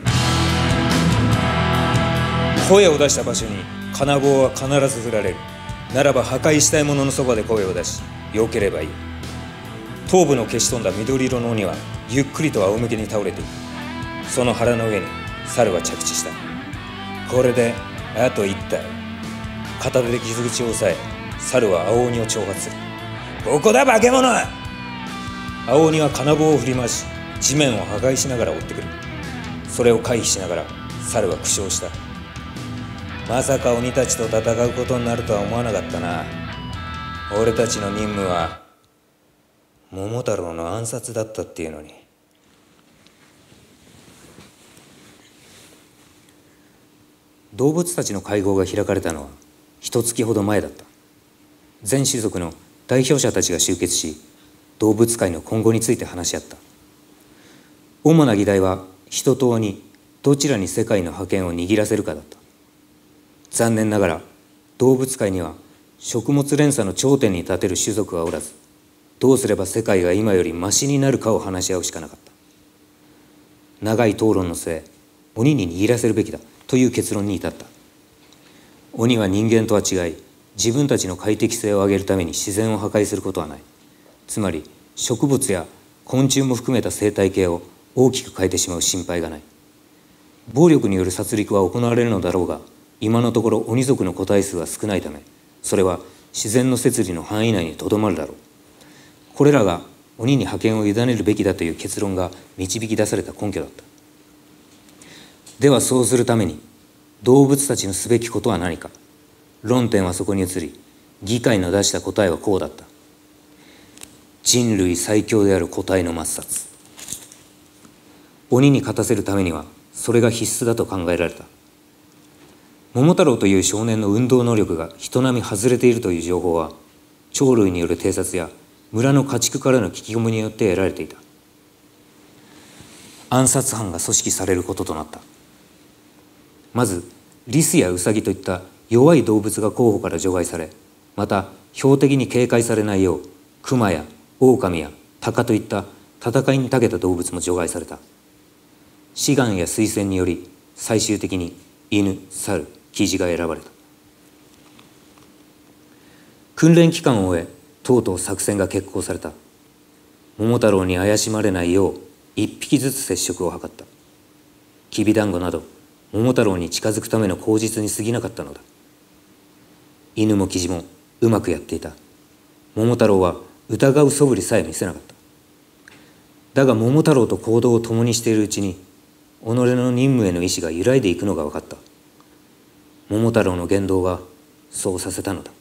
声を出した場所に金棒は必ず振られる。ならば破壊したいもののそばで声を出し避ければいい。頭部の消し飛んだ緑色の鬼はゆっくりと仰向けに倒れていく。その腹の上に猿は着地した。これであと一体。片手で傷口を押さえ猿は青鬼を挑発する。ここだ化け物！青鬼は金棒を振り回し地面を破壊しながら追ってくる。それを回避しながら猿は苦笑した。まさか鬼たちと戦うことになるとは思わなかったな。俺たちの任務は桃太郎の暗殺だったっていうのに。動物たちの会合が開かれたのは一月ほど前だった。全種族の代表者たちが集結し、動物界の今後について話し合った。主な議題は人と鬼どちらに世界の覇権を握らせるかだった。残念ながら動物界には食物連鎖の頂点に立てる種族はおらず、どうすれば世界が今よりマシになるかを話し合うしかなかった。長い討論の末、鬼に握らせるべきだという結論に至った。鬼は人間とは違い、 自分たちの快適性を上げるために自然を破壊することはない。つまり植物や昆虫も含めた生態系を大きく変えてしまう心配がない。暴力による殺戮は行われるのだろうが、今のところ鬼族の個体数は少ないため、それは自然の摂理の範囲内にとどまるだろう。これらが鬼に覇権を委ねるべきだという結論が導き出された根拠だった。ではそうするために動物たちのすべきことは何か。論点はそこに移り、議会の出した答えはこうだった。人類最強である個体の抹殺。鬼に勝たせるためにはそれが必須だと考えられた。桃太郎という少年の運動能力が人並み外れているという情報は、鳥類による偵察や村の家畜からの聞き込みによって得られていた。暗殺犯が組織されることとなった。まずリスやウサギといった弱い動物が候補から除外され、また標的に警戒されないようクマやオオカミやタカといった戦いに長けた動物も除外された。志願や推薦により最終的に犬、猿、キジが選ばれた。訓練期間を終え、とうとう作戦が決行された。桃太郎に怪しまれないよう一匹ずつ接触を図った。きびだんごなど桃太郎に近づくための口実に過ぎなかったのだ。犬もキジもうまくやっていた。桃太郎は疑う素振りさえ見せなかった。だが桃太郎と行動を共にしているうちに、己の任務への意志が揺らいでいくのが分かった。桃太郎の言動がそうさせたのだ。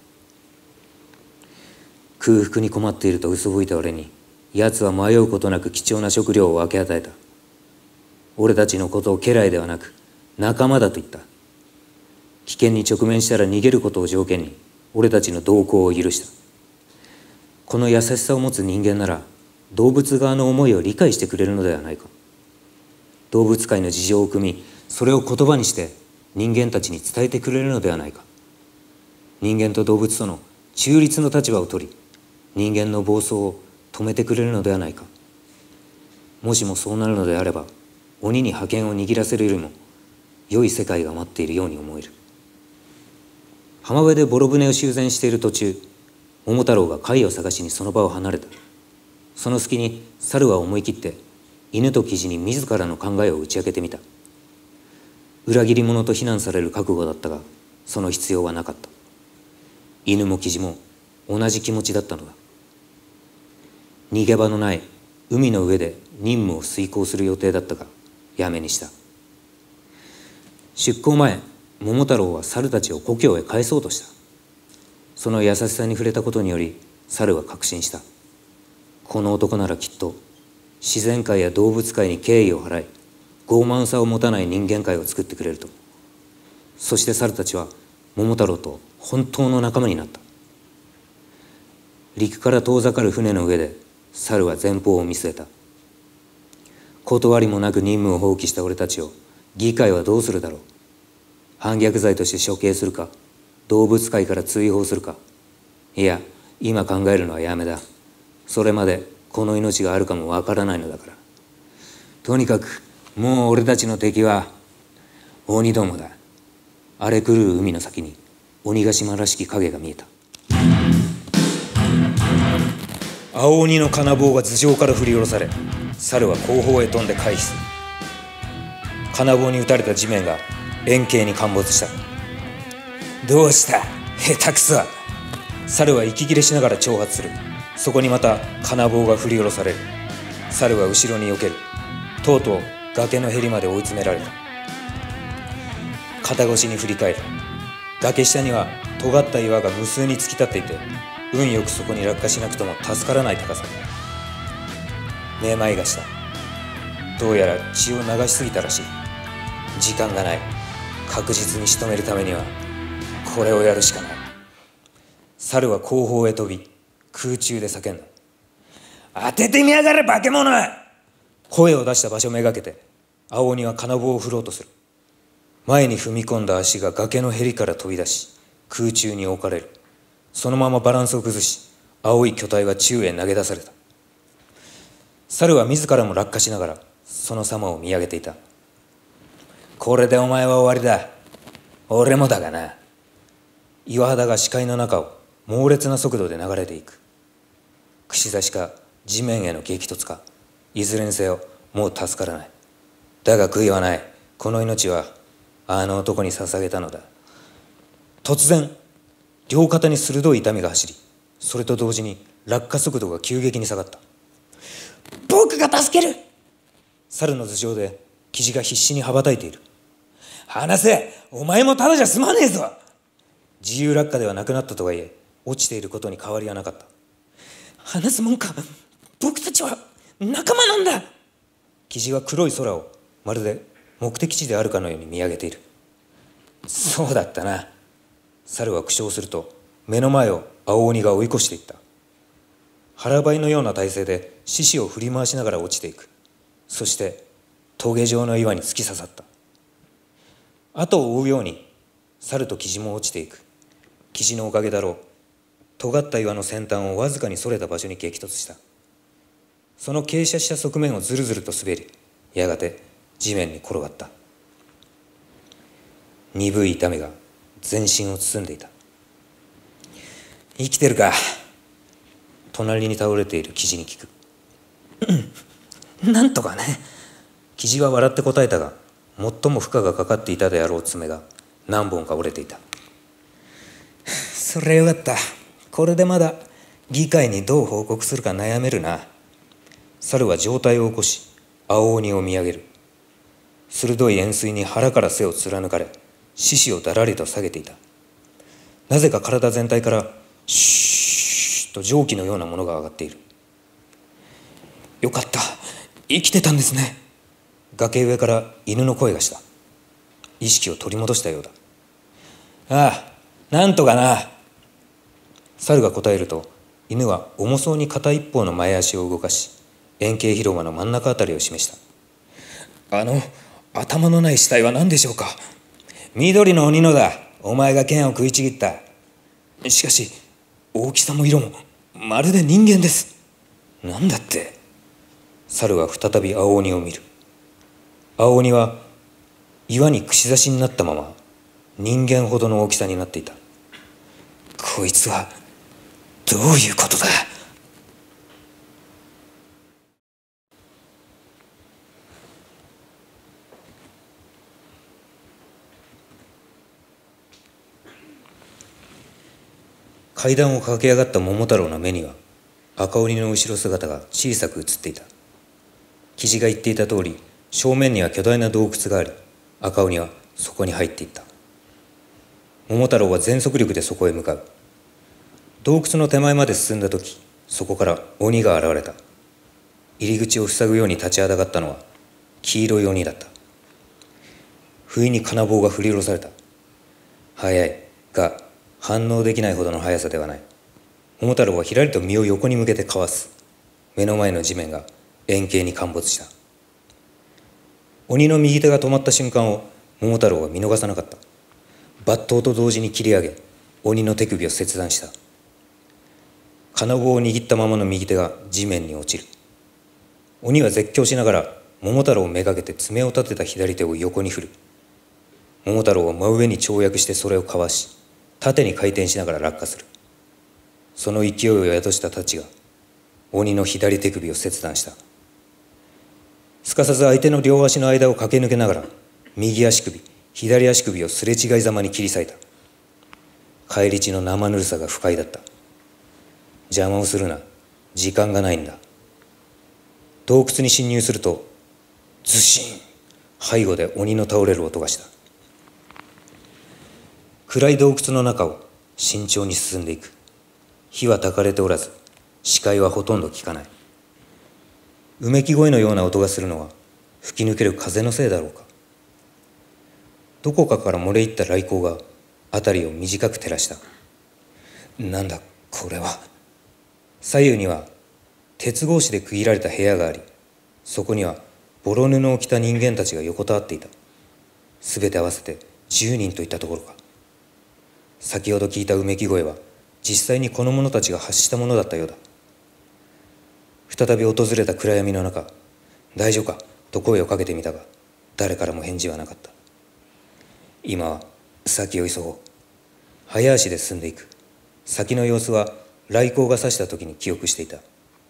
空腹に困っていると嘘吹いた俺に、奴は迷うことなく貴重な食料を分け与えた。俺たちのことを家来ではなく仲間だと言った。危険に直面したら逃げることを条件に俺たちの同行を許した。この優しさを持つ人間なら動物側の思いを理解してくれるのではないか。動物界の事情を汲み、それを言葉にして人間たちに伝えてくれるのではないか。人間と動物との中立の立場を取り、人間の暴走を止めてくれるのではないか。もしもそうなるのであれば、鬼に覇権を握らせるよりも良い世界が待っているように思える。浜辺でボロ船を修繕している途中、桃太郎が貝を探しにその場を離れた。その隙に猿は思い切って犬とキジに自らの考えを打ち明けてみた。裏切り者と非難される覚悟だったが、その必要はなかった。犬もキジも同じ気持ちだったのだ。逃げ場のない海の上で任務を遂行する予定だったが、やめにした。出港前、桃太郎は猿たちを故郷へ帰そうとした。その優しさに触れたことにより、猿は確信した。この男ならきっと自然界や動物界に敬意を払い、傲慢さを持たない人間界を作ってくれると。そして猿たちは桃太郎と本当の仲間になった。陸から遠ざかる船の上で猿は前方を見据えた。断りもなく任務を放棄した俺たちを議会はどうするだろう。反逆罪として処刑するか、動物界から追放するか。いや、今考えるのはやめだ。それまでこの命があるかもわからないのだから。とにかくもう俺たちの敵は鬼どもだ。荒れ狂う海の先に鬼ヶ島らしき影が見えた。青鬼の金棒が頭上から振り下ろされ、猿は後方へ飛んで回避する。金棒に打たれた地面が円形に陥没した。どうした下手くそ。猿は息切れしながら挑発する。そこにまた金棒が振り下ろされる。猿は後ろに避ける。とうとう崖のへりまで追い詰められた。肩越しに振り返る。崖下には尖った岩が無数に突き立っていて、運よくそこに落下しなくとも助からない高さだ。めまいがした。どうやら血を流しすぎたらしい。時間がない。確実に仕留めるためにはこれをやるしかない。猿は後方へ飛び、空中で叫んだ。当ててみやがれ化け物。声を出した場所めがけて青鬼は金棒を振ろうとする。前に踏み込んだ足が崖のへりから飛び出し、空中に置かれる。そのままバランスを崩し、青い巨体は宙へ投げ出された。猿は自らも落下しながらその様を見上げていた。これでお前は終わりだ。俺もだがな。 岩肌が視界の中を猛烈な速度で流れていく。串刺しか地面への激突か、いずれにせよもう助からない。だが悔いはない。この命はあの男に捧げたのだ。突然両肩に鋭い痛みが走り、それと同時に落下速度が急激に下がった。僕が助ける。猿の頭上でキジが必死に羽ばたいている。話せ、お前もただじゃ済まねえぞ。自由落下ではなくなったとはいえ、落ちていることに変わりはなかった。 話すもんか、僕たちは仲間なんだ。 キジは黒い空をまるで目的地であるかのように見上げている。そうだったな。猿は苦笑すると、目の前を青鬼が追い越していった。腹ばいのような体勢で獅子を振り回しながら落ちていく。そしてトゲ状の岩に突き刺さった。後を追うように猿とキジも落ちていく。キジのおかげだろう、尖った岩の先端をわずかにそれた場所に激突した。その傾斜した側面をずるずると滑り、やがて地面に転がった。鈍い痛みが全身を包んでいた。生きてるか。隣に倒れているキジに聞く。 なんとかね。 キジは笑って答えたが、最も負荷がかかっていたであろう爪が何本か折れていた。 それよかった。これでまだ議会にどう報告するか悩めるな。 猿は上体を起こし青鬼を見上げる。鋭い円錐に腹から背を貫かれ、獅子をだらりと下げていた。なぜか体全体からシューッと蒸気のようなものが上がっている。 よかった、生きてたんですね。 崖上から犬の声がした。意識を取り戻したようだ。ああ、なんとかな。猿が答えると、犬は重そうに片一方の前足を動かし、円形広場の真ん中あたりを示した。 あの頭のない死体は何でしょうか。 緑の鬼のだ。お前が剣を食いちぎった。 しかし大きさも色もまるで人間です。 なんだって。猿は再び青鬼を見る。青鬼は岩に串刺しになったまま人間ほどの大きさになっていた。 こいつはどういうことだ。 階段を駆け上がった桃太郎の目には赤鬼の後ろ姿が小さく映っていた。キジが言っていた通り、正面には巨大な洞窟があり、赤鬼はそこに入っていった。桃太郎は全速力でそこへ向かう。洞窟の手前まで進んだ時、そこから鬼が現れた。入り口を塞ぐように立ちはだかったのは黄色い鬼だった。不意に金棒が振り下ろされた。速いが反応できないほどの速さではない。桃太郎はひらりと身を横に向けてかわす。目の前の地面が円形に陥没した。鬼の右手が止まった瞬間を桃太郎は見逃さなかった。抜刀と同時に切り上げ、鬼の手首を切断した。金棒を握ったままの右手が地面に落ちる。鬼は絶叫しながら桃太郎をめがけて爪を立てた左手を横に振る。桃太郎は真上に跳躍してそれをかわし、縦に回転しながら落下する。その勢いを宿した太刀が鬼の左手首を切断した。すかさず相手の両足の間を駆け抜けながら右足首、左足首をすれ違いざまに切り裂いた。返り血の生ぬるさが不快だった。邪魔をするな、時間がないんだ。洞窟に侵入するとずしん、背後で鬼の倒れる音がした。暗い洞窟の中を慎重に進んでいく。火は焚かれておらず、視界はほとんど効かない。うめき声のような音がするのは吹き抜ける風のせいだろうか。どこかから漏れ入った雷光が辺りを短く照らした。なんだこれは。左右には鉄格子で区切られた部屋があり、そこにはボロ布を着た人間たちが横たわっていた。すべて合わせてじゅうにんといったところか。先ほど聞いたうめき声は実際にこの者たちが発したものだったようだ。再び訪れた暗闇の中、大丈夫かと声をかけてみたが、誰からも返事はなかった。今は先を急ごう。 早足で進んでいく。先の様子は雷光が差した時に記憶していた。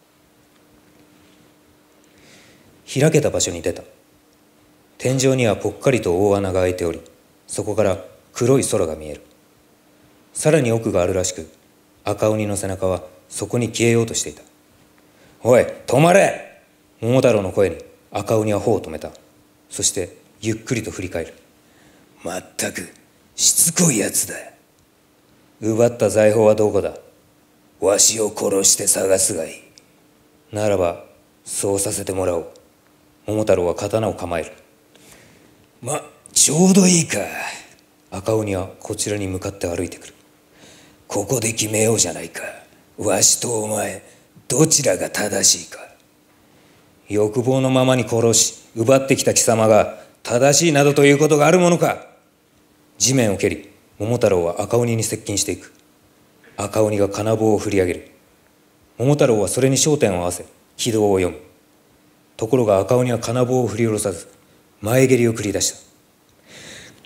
開けた場所に出た。天井にはぽっかりと大穴が開いており、そこから黒い空が見える。さらに奥があるらしく、赤鬼の背中はそこに消えようとしていた。おい、止まれ！桃太郎の声に赤鬼は頬を止めた。そしてゆっくりと振り返る。まったくしつこいやつだ。奪った財宝はどこだ？わしを殺して探すがいい。ならばそうさせてもらおう。桃太郎は刀を構える。ま、ちょうどいいか。赤鬼はこちらに向かって歩いてくる。ここで決めようじゃないか。わしとお前どちらが正しいか。欲望のままに殺し奪ってきた貴様が正しいなどということがあるものか。地面を蹴り、桃太郎は赤鬼に接近していく。赤鬼が金棒を振り上げる。桃太郎はそれに焦点を合わせ軌道を読む。ところが赤鬼は金棒を振り下ろさず前蹴りを繰り出した。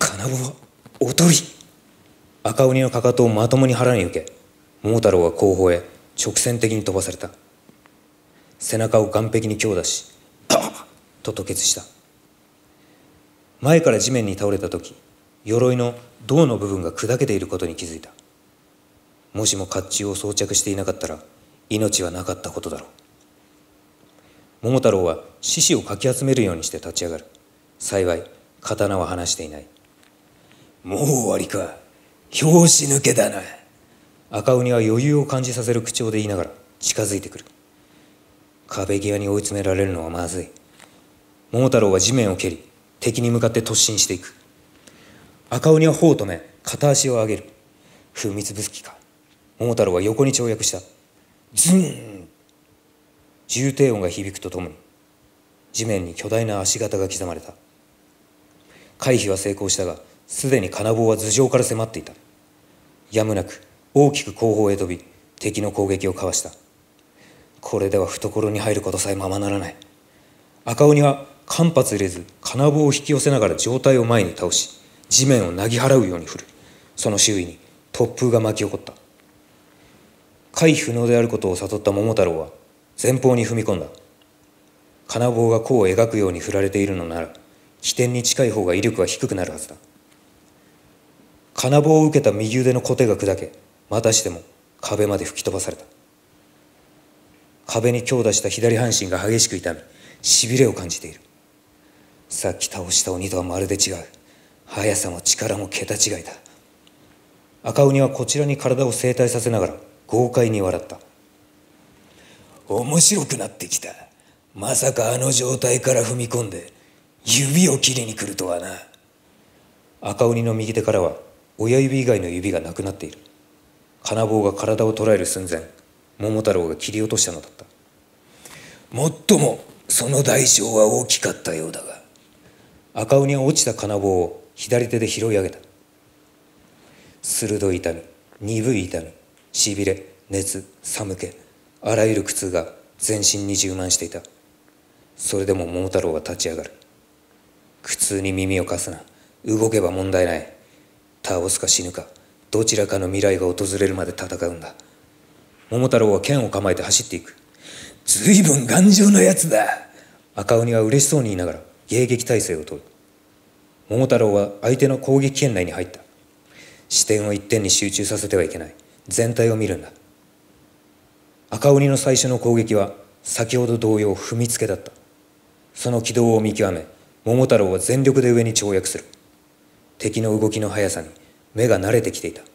金棒はおとり。赤鬼のかかとをまともに腹に受け、桃太郎は後方へ直線的に飛ばされた。背中を岸壁に強打し、パッと吐血した。前から地面に倒れた時、鎧の胴の部分が砕けていることに気づいた。もしも甲冑を装着していなかったら命はなかったことだろう。桃太郎は獅子をかき集めるようにして立ち上がる。幸い刀は離していない。もう終わりか。拍子抜けだな。赤鬼は余裕を感じさせる口調で言いながら近づいてくる。壁際に追い詰められるのはまずい。桃太郎は地面を蹴り敵に向かって突進していく。赤鬼は頬を止め片足を上げる。踏みつぶす気か。桃太郎は横に跳躍した。ズーン。重低音が響くとともに地面に巨大な足形が刻まれた。回避は成功したが、すでに金棒は頭上から迫っていた。やむなく大きく後方へ飛び敵の攻撃をかわした。これでは懐に入ることさえままならない。赤鬼は間髪入れず金棒を引き寄せながら上体を前に倒し、地面をなぎ払うように振る。その周囲に突風が巻き起こった。回避不能であることを悟った桃太郎は前方に踏み込んだ。金棒が弧を描くように振られているのなら起点に近い方が威力は低くなるはずだ。金棒を受けた右腕の小手が砕け、またしても壁まで吹き飛ばされた。壁に強打した左半身が激しく痛み、しびれを感じている。さっき倒した鬼とはまるで違う。速さも力も桁違いだ。赤鬼はこちらに体を正対させながら豪快に笑った。面白くなってきた。まさかあの状態から踏み込んで指を切りに来るとはな。赤鬼の右手からは親指以外の指がなくなっている。金棒が体を捉える寸前、桃太郎が切り落としたのだった。もっともその代償は大きかったようだが。赤鬼は落ちた金棒を左手で拾い上げた。鋭い痛み、鈍い痛み、しびれ、熱、寒気、あらゆる苦痛が全身に充満していた。それでも桃太郎は立ち上がる。苦痛に耳を貸すな。動けば問題ない。倒すか死ぬか、どちらかの未来が訪れるまで戦うんだ。桃太郎は剣を構えて走っていく。ずいぶん頑丈なやつだ。赤鬼は嬉しそうに言いながら迎撃態勢をとる。桃太郎は相手の攻撃圏内に入った。視点を一点に集中させてはいけない。全体を見るんだ。赤鬼の最初の攻撃は先ほど同様踏みつけだった。その軌道を見極め、桃太郎は全力で上に跳躍する。敵の動きの速さに目が慣れてきていた。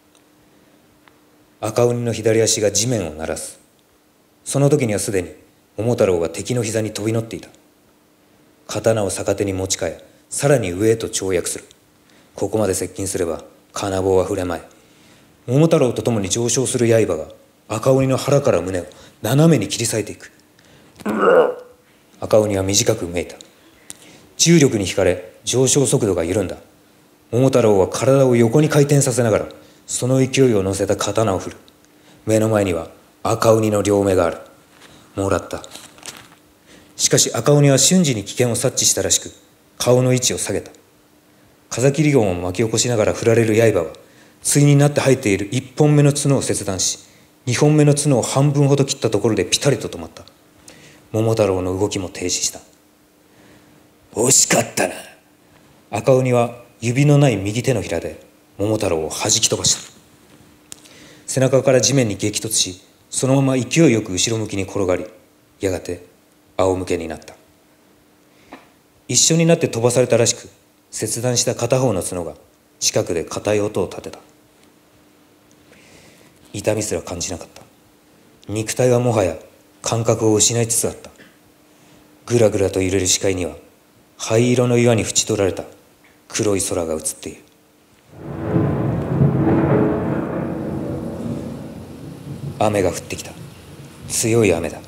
赤鬼の左足が地面を鳴らす。その時にはすでに桃太郎は敵の膝に飛び乗っていた。刀を逆手に持ち替え、さらに上へと跳躍する。ここまで接近すれば金棒は触れまい。桃太郎と共に上昇する刃が赤鬼の腹から胸を斜めに切り裂いていく。赤鬼は短くうめいた。重力に引かれ上昇速度が緩んだ。桃太郎は体を横に回転させながらその勢いを乗せた刀を振る。目の前には赤鬼の両目がある。もらった。しかし赤鬼は瞬時に危険を察知したらしく、顔の位置を下げた。風切り音を巻き起こしながら振られる刃は対になって生えているいっぽんめの角を切断し、にほんめの角を半分ほど切ったところでピタリと止まった。桃太郎の動きも停止した。惜しかったな。赤鬼は指のない右手のひらで桃太郎を弾き飛ばした。背中から地面に激突し、そのまま勢いよく後ろ向きに転がり、やがて仰向けになった。一緒になって飛ばされたらしく、切断した片方の角が近くで硬い音を立てた。痛みすら感じなかった。肉体はもはや感覚を失いつつあった。ぐらぐらと揺れる視界には灰色の岩に縁取られた黒い空が映っている。雨が降ってきた。強い雨だ。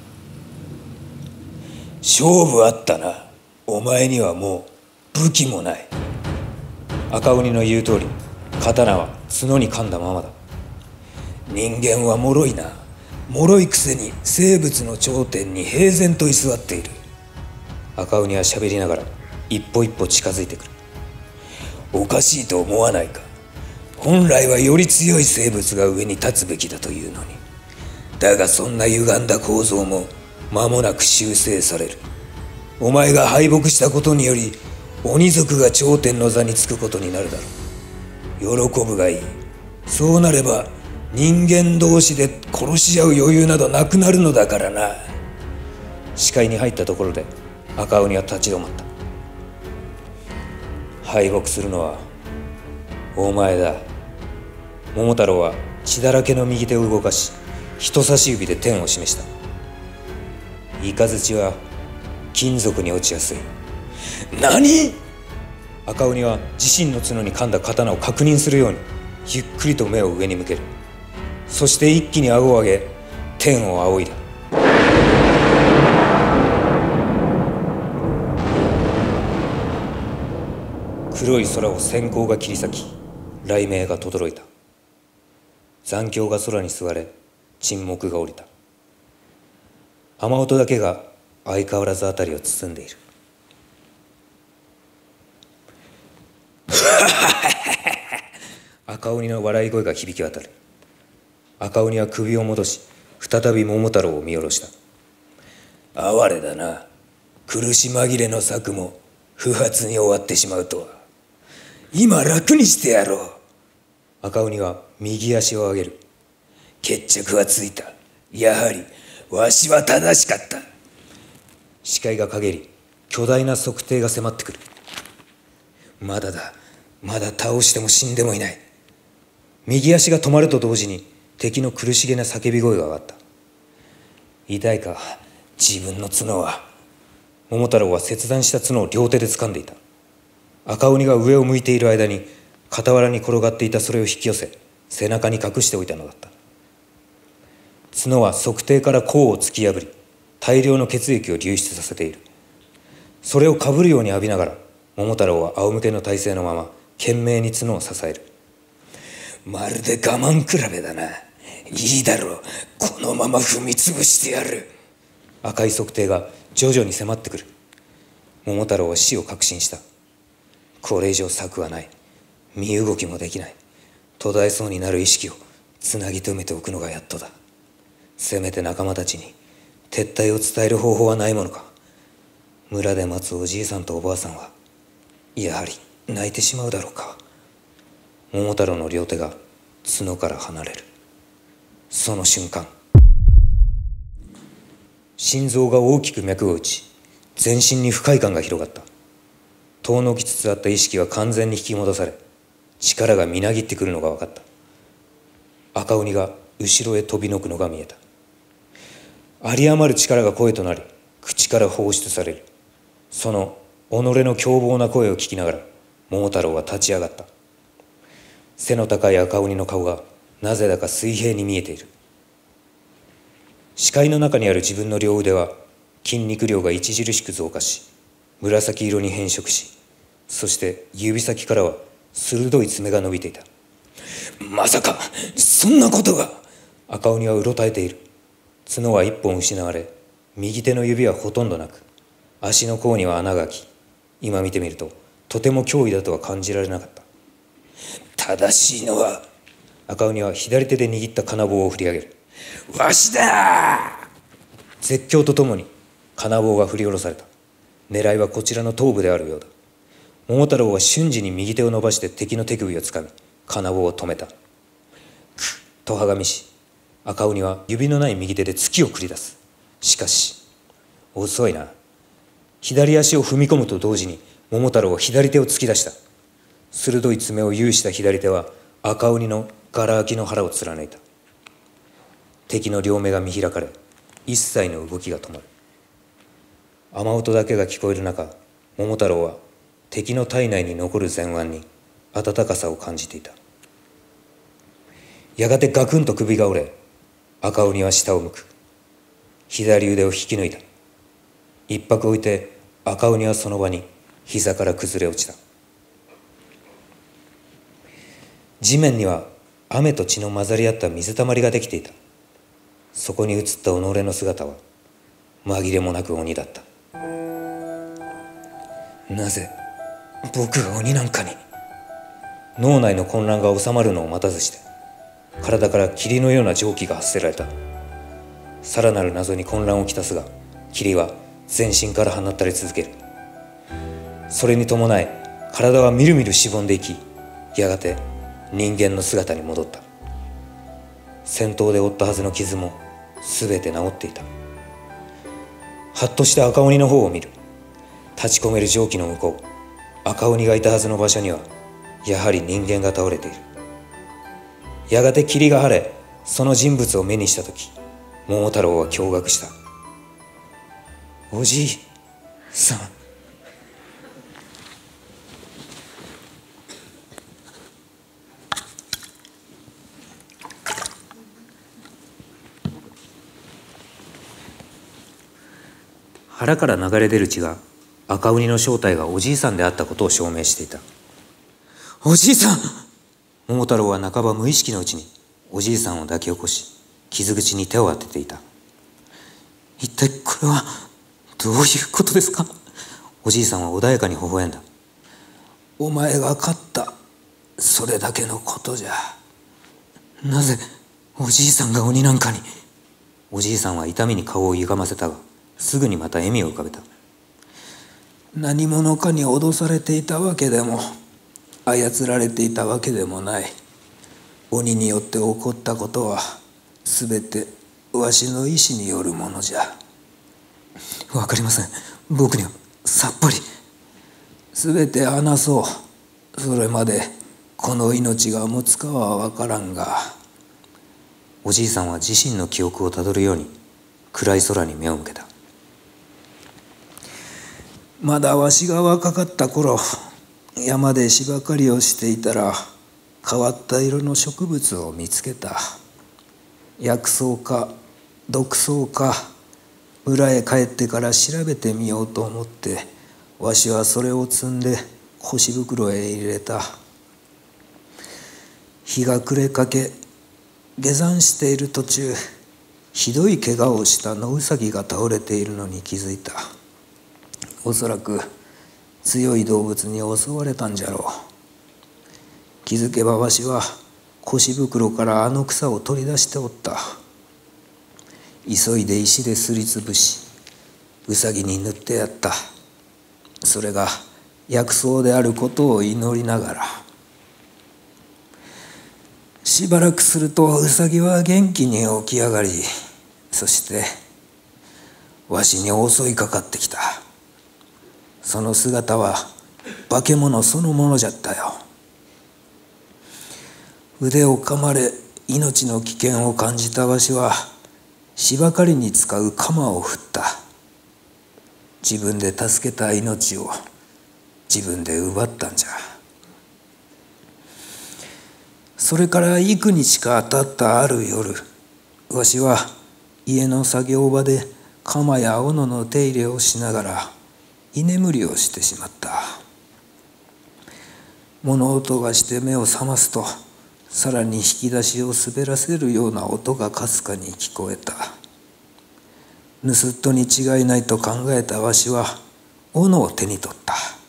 勝負あったな。お前にはもう武器もない。赤鬼の言う通り、刀は角に噛んだままだ。人間は脆いな。脆いくせに生物の頂点に平然と居座っている。赤鬼は喋りながら一歩一歩近づいてくる。おかしいと思わないか。本来はより強い生物が上に立つべきだというのに。だがそんな歪んだ構造も間もなく修正される。お前が敗北したことにより鬼族が頂点の座につくことになるだろう。喜ぶがいい。そうなれば人間同士で殺し合う余裕などなくなるのだからな。視界に入ったところで赤鬼は立ち止まった。敗北するのはお前だ。桃太郎は血だらけの右手を動かし、人差し指で天を示した。雷は金属に落ちやすい。何？赤鬼は自身の角に噛んだ刀を確認するようにゆっくりと目を上に向ける。そして一気に顎を上げ天を仰いだ。黒い空を閃光が切り裂き、雷鳴が轟いた。残響が空に吸われ、沈黙が降りた。雨音だけが相変わらず辺りを包んでいる。赤鬼の笑い声が響き渡る。赤鬼は首を戻し、再び桃太郎を見下ろした。哀れだな。苦し紛れの策も不発に終わってしまうとは。今楽にしてやろう。赤鬼は右足を上げる。決着はついた。やはりわしは正しかった。視界が陰り、巨大な測定が迫ってくる。まだだ。まだ倒しても死んでもいない。右足が止まると同時に敵の苦しげな叫び声が上がった。痛いか、自分の角は。桃太郎は切断した角を両手で掴んでいた。赤鬼が上を向いている間に傍らに転がっていたそれを引き寄せ、背中に隠しておいたのだった。角は測定から甲を突き破り、大量の血液を流出させている。それをかぶるように浴びながら桃太郎は仰向けの体勢のまま懸命に角を支える。まるで我慢比べだな。いいだろう。このまま踏みつぶしてやる。赤い測定が徐々に迫ってくる。桃太郎は死を確信した。これ以上策はない。身動きもできない。途絶えそうになる意識をつなぎ止めておくのがやっとだ。せめて仲間たちに撤退を伝える方法はないものか。村で待つおじいさんとおばあさんはやはり泣いてしまうだろうか。桃太郎の両手が角から離れる。その瞬間、心臓が大きく脈を打ち、全身に不快感が広がった。遠のきつつあった意識は完全に引き戻され、力がみなぎってくるのが分かった。赤鬼が後ろへ飛びのくのが見えた。有り余る力が声となり、口から放出される。その己の凶暴な声を聞きながら桃太郎は立ち上がった。背の高い赤鬼の顔がなぜだか水平に見えている。視界の中にある自分の両腕は筋肉量が著しく増加し、紫色に変色し、そして指先からは鋭い爪が伸びていた。まさかそんなことが。赤鬼はうろたえている。角は一本失われ、右手の指はほとんどなく、足の甲には穴が開き、今見てみるととても脅威だとは感じられなかった。正しいのは赤鬼は左手で握った金棒を振り上げる。わしだー！絶叫とともに金棒が振り下ろされた。狙いはこちらの頭部であるようだ。桃太郎は瞬時に右手を伸ばして敵の手首をつかみ、金棒を止めた。くっとはがみし、赤鬼は指のない右手で突きを繰り出す。しかし遅いな。左足を踏み込むと同時に桃太郎は左手を突き出した。鋭い爪を有した左手は赤鬼のガラ空きの腹を貫いた。敵の両目が見開かれ、一切の動きが止まる。雨音だけが聞こえる中、桃太郎は敵の体内に残る前腕に温かさを感じていた。やがてガクンと首が折れ、赤鬼は下を向く。左腕を引き抜いた。一拍置いて赤鬼はその場に膝から崩れ落ちた。地面には雨と血の混ざり合った水たまりができていた。そこに映った己の姿は紛れもなく鬼だった。なぜ僕が鬼なんかに。脳内の混乱が収まるのを待たずして、体から霧のような蒸気が発せられた。さらなる謎に混乱をきたすが、霧は全身から放たれ続ける。それに伴い体はみるみるしぼんでいき、やがて人間の姿に戻った。戦闘で負ったはずの傷もすべて治っていた。はっとして赤鬼の方を見る。立ち込める蒸気の向こう、赤鬼がいたはずの場所にはやはり人間が倒れている。やがて霧が晴れ、その人物を目にしたとき、桃太郎は驚愕した。おじいさん。腹から流れ出る血が赤鬼の正体がおじいさんであったことを証明していた。おじいさん！桃太郎は半ば無意識のうちにおじいさんを抱き起こし、傷口に手を当てていた。一体これはどういうことですか？おじいさんは穏やかに微笑んだ。お前が勝った、それだけのことじゃ。なぜおじいさんが鬼なんかに。おじいさんは痛みに顔を歪ませたが、すぐにまた笑みを浮かべた。何者かに脅されていたわけでも操られていたわけでもない。鬼によって起こったことはすべてわしの意志によるものじゃ。わかりません。僕にはさっぱり。すべて話そう。それまでこの命が持つかはわからんが。おじいさんは自身の記憶をたどるように暗い空に目を向けた。まだわしが若かった頃、山で芝刈りをしていたら変わった色の植物を見つけた。薬草か毒草か、村へ帰ってから調べてみようと思って、わしはそれを摘んで腰袋へ入れた。日が暮れかけ、下山している途中、ひどい怪我をした野うさぎが倒れているのに気づいた。おそらく強い動物に襲われたんじゃろう。気づけばわしは腰袋からあの草を取り出しておった。急いで石ですりつぶし、うさぎに塗ってやった。それが薬草であることを祈りながら。しばらくするとうさぎは元気に起き上がり、そしてわしに襲いかかってきた。その姿は化け物そのものじゃったよ。腕を噛まれ命の危険を感じたわしは芝刈りに使う鎌を振った。自分で助けた命を自分で奪ったんじゃ。それから幾日か経ったある夜、わしは家の作業場で鎌や斧の手入れをしながら居眠りをしてしまった。物音がして目を覚ますと、さらに引き出しを滑らせるような音がかすかに聞こえた。盗人に違いないと考えたわしは斧を手に取った。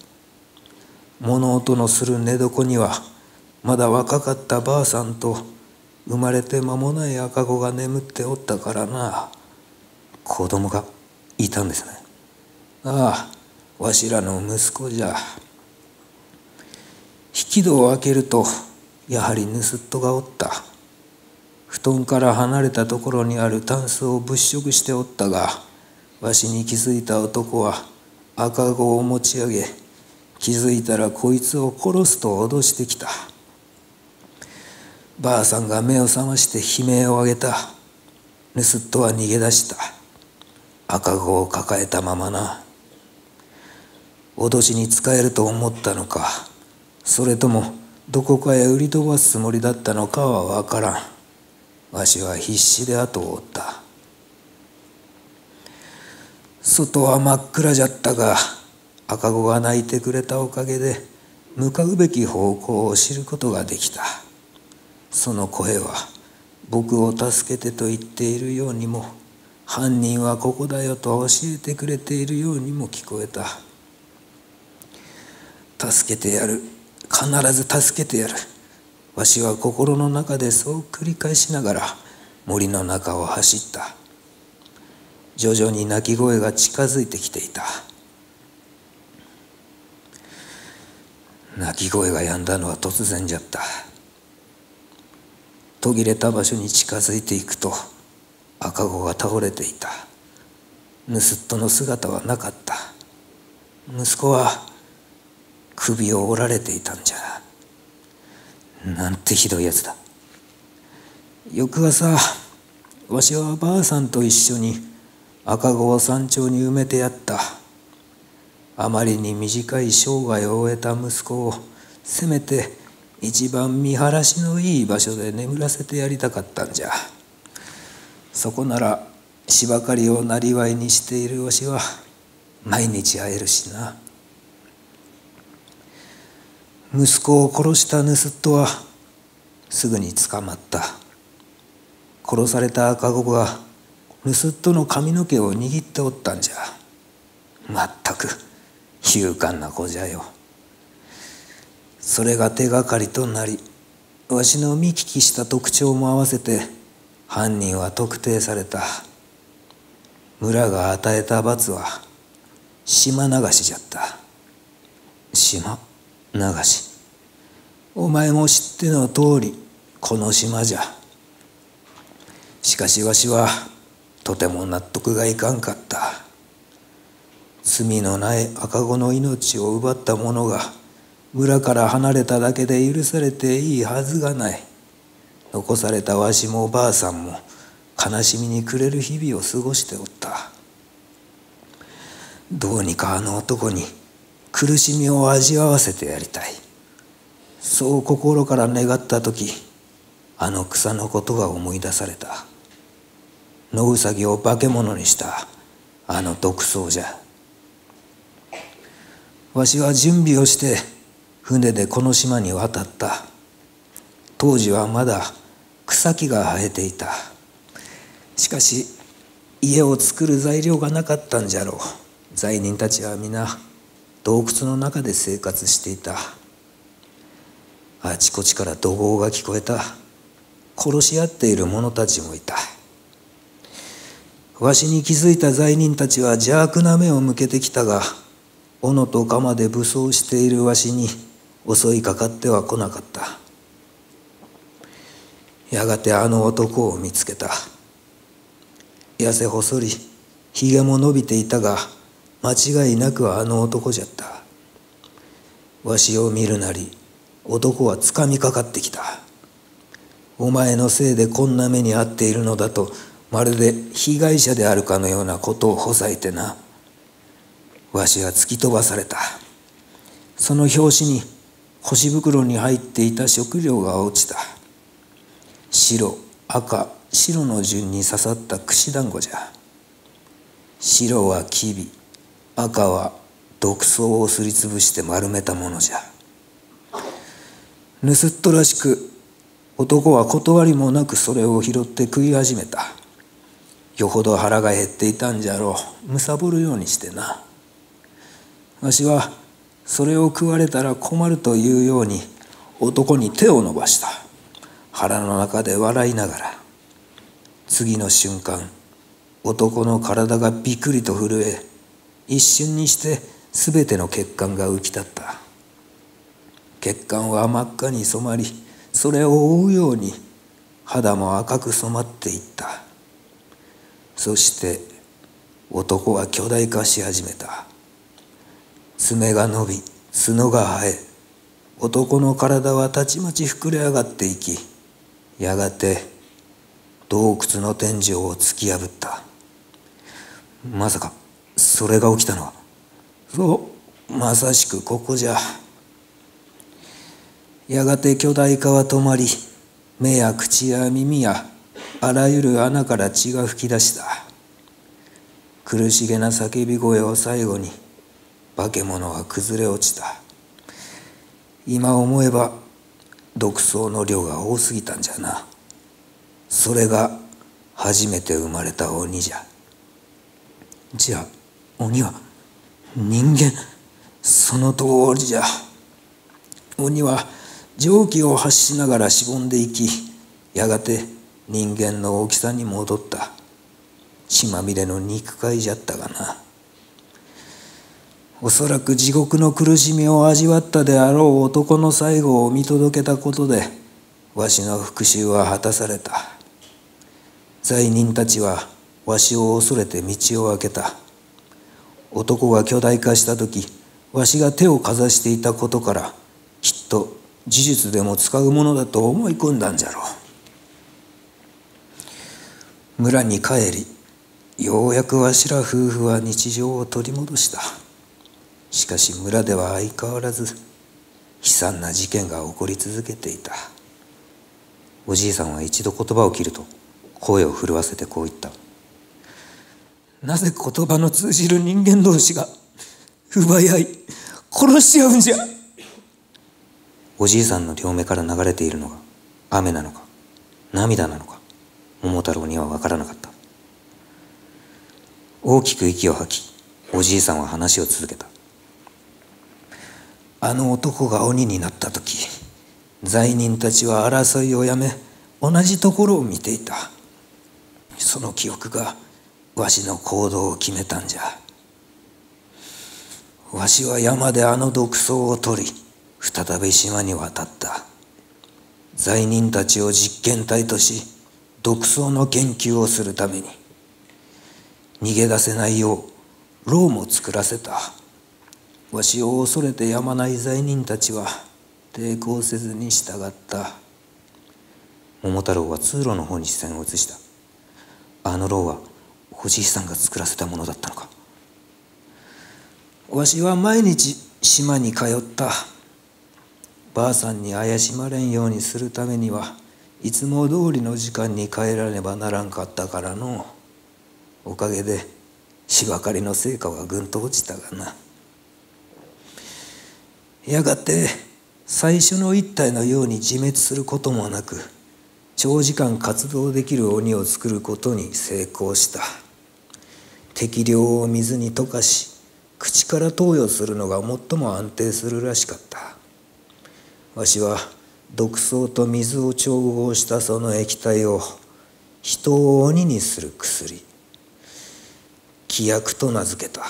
物音のする寝床にはまだ若かったばあさんと生まれて間もない赤子が眠っておったからな。 子供がいたんですね。 ああ、わしらの息子じゃ。引き戸を開けるとやはり盗人がおった。布団から離れたところにあるタンスを物色しておったが、わしに気づいた男は赤子を持ち上げ、気づいたらこいつを殺すと脅してきた。ばあさんが目を覚まして悲鳴を上げた。盗人は逃げ出した。赤子を抱えたままな。脅しに使えると思ったのか、それともどこかへ売り飛ばすつもりだったのかはわからん。わしは必死で後を追った。外は真っ暗じゃったが、赤子が泣いてくれたおかげで向かうべき方向を知ることができた。その声は僕を助けてと言っているようにも、犯人はここだよと教えてくれているようにも聞こえた。助けてやる、必ず助けてやる。わしは心の中でそう繰り返しながら森の中を走った。徐々に鳴き声が近づいてきていた。鳴き声が止んだのは突然じゃった。途切れた場所に近づいていくと、赤子が倒れていた。盗人の姿はなかった。息子は首を折られていたんじゃ。 なんてひどいやつだ。 翌朝、わしはばあさんと一緒に赤子を山頂に埋めてやった。あまりに短い生涯を終えた息子をせめて一番見晴らしのいい場所で眠らせてやりたかったんじゃ。そこなら芝刈りをなりわいにしているわしは毎日会えるしな。息子を殺した盗人はすぐに捕まった。殺された赤子が盗人の髪の毛を握っておったんじゃ。まったく勇敢な子じゃよ。それが手がかりとなり、わしの見聞きした特徴も合わせて犯人は特定された。村が与えた罰は島流しじゃった。 島流し。 お前も知っての通りこの島じゃ。しかしわしはとても納得がいかんかった。罪のない赤子の命を奪った者が村から離れただけで許されていいはずがない。残されたわしもばあさんも悲しみに暮れる日々を過ごしておった。どうにかあの男に苦しみを味わわせてやりたい。そう心から願った時、あの草のことが思い出された。野うさぎを化け物にしたあの毒草じゃ。わしは準備をして船でこの島に渡った。当時はまだ草木が生えていた。しかし家を作る材料がなかったんじゃろう。罪人たちは皆洞窟の中で生活していた。あちこちから怒号が聞こえた。殺し合っている者たちもいた。わしに気づいた罪人たちは邪悪な目を向けてきたが、斧と鎌で武装しているわしに襲いかかっては来なかった。やがてあの男を見つけた。痩せ細り、ひげも伸びていたが、間違いなくあの男じゃった。わしを見るなり、男はつかみかかってきた。お前のせいでこんな目に遭っているのだと、まるで被害者であるかのようなことをほざいてな。わしは突き飛ばされた。その拍子に腰袋に入っていた食料が落ちた。白、赤、白の順に刺さった串団子じゃ。白はキビ、赤は毒草をすりつぶして丸めたものじゃ。盗人らしく男は断りもなくそれを拾って食い始めた。よほど腹が減っていたんじゃろう。むさぼるようにしてな。わしはそれを食われたら困るというように男に手を伸ばした。 腹の中で笑いながら、次の瞬間、男の体がビクリと震え、一瞬にしてすべての血管が浮き立った。血管は真っ赤に染まり、それを覆うように肌も赤く染まっていった。そして男は巨大化し始めた。爪が伸び、角が生え、男の体はたちまち膨れ上がっていき、やがて洞窟の天井を突き破った。まさかそれが起きたのは。そう、まさしくここじゃ。やがて巨大化は止まり、目や口や耳やあらゆる穴から血が噴き出した。苦しげな叫び声を最後に化け物は崩れ落ちた。今思えば毒草の量が多すぎたんじゃな。それが初めて生まれた鬼じゃ。じゃあ鬼は人間。その通りじゃ。鬼は蒸気を発しながらしぼんでいき、やがて人間の大きさに戻った。血まみれの肉塊じゃったがな。おそらく地獄の苦しみを味わったであろう男の最後を見届けたことで、わしの復讐は果たされた。罪人たちはわしを恐れて道を開けた。男が巨大化した時、わしが手をかざしていたことから、きっと呪術でも使うものだと思い込んだんじゃろう。村に帰り、ようやくわしら夫婦は日常を取り戻した。しかし村では相変わらず悲惨な事件が起こり続けていた。おじいさんは一度言葉を切ると声を震わせてこう言った。なぜ言葉の通じる人間同士が奪い合い殺し合うんじゃ。おじいさんの両目から流れているのが雨なのか涙なのか、桃太郎には分からなかった。大きく息を吐き、おじいさんは話を続けた。あの男が鬼になった時、罪人たちは争いをやめ、同じところを見ていた。その記憶がわしの行動を決めたんじゃ。わしは山であの毒草を取り、再び島に渡った。罪人たちを実験体とし、毒草の研究をするために。逃げ出せないよう牢も作らせた。わしを恐れてやまない罪人たちは抵抗せずに従った。桃太郎は通路の方に視線を移した。あの牢はおじいさんが作らせたものだったのか。わしは毎日島に通った。ばあさんに怪しまれんようにするためにはいつも通りの時間に帰らねばならんかったからの。おかげで芝刈りの成果はぐんと落ちたがな。やがて最初の一体のように自滅することもなく、長時間活動できる鬼を作ることに成功した。適量を水に溶かし、口から投与するのが最も安定するらしかった。わしは毒草と水を調合したその液体を人を鬼にする薬、気薬と名付けた。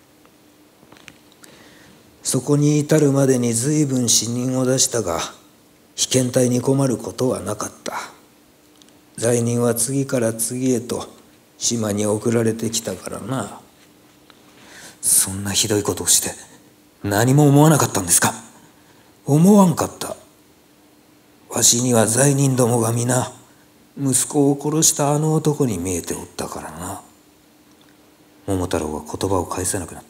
そこに至るまでに随分死人を出したが、被験体に困ることはなかった。罪人は次から次へと島に送られてきたからな。そんなひどいことをして何も思わなかったんですか。思わんかった。わしには罪人どもが皆息子を殺したあの男に見えておったからな。桃太郎は言葉を返せなくなった。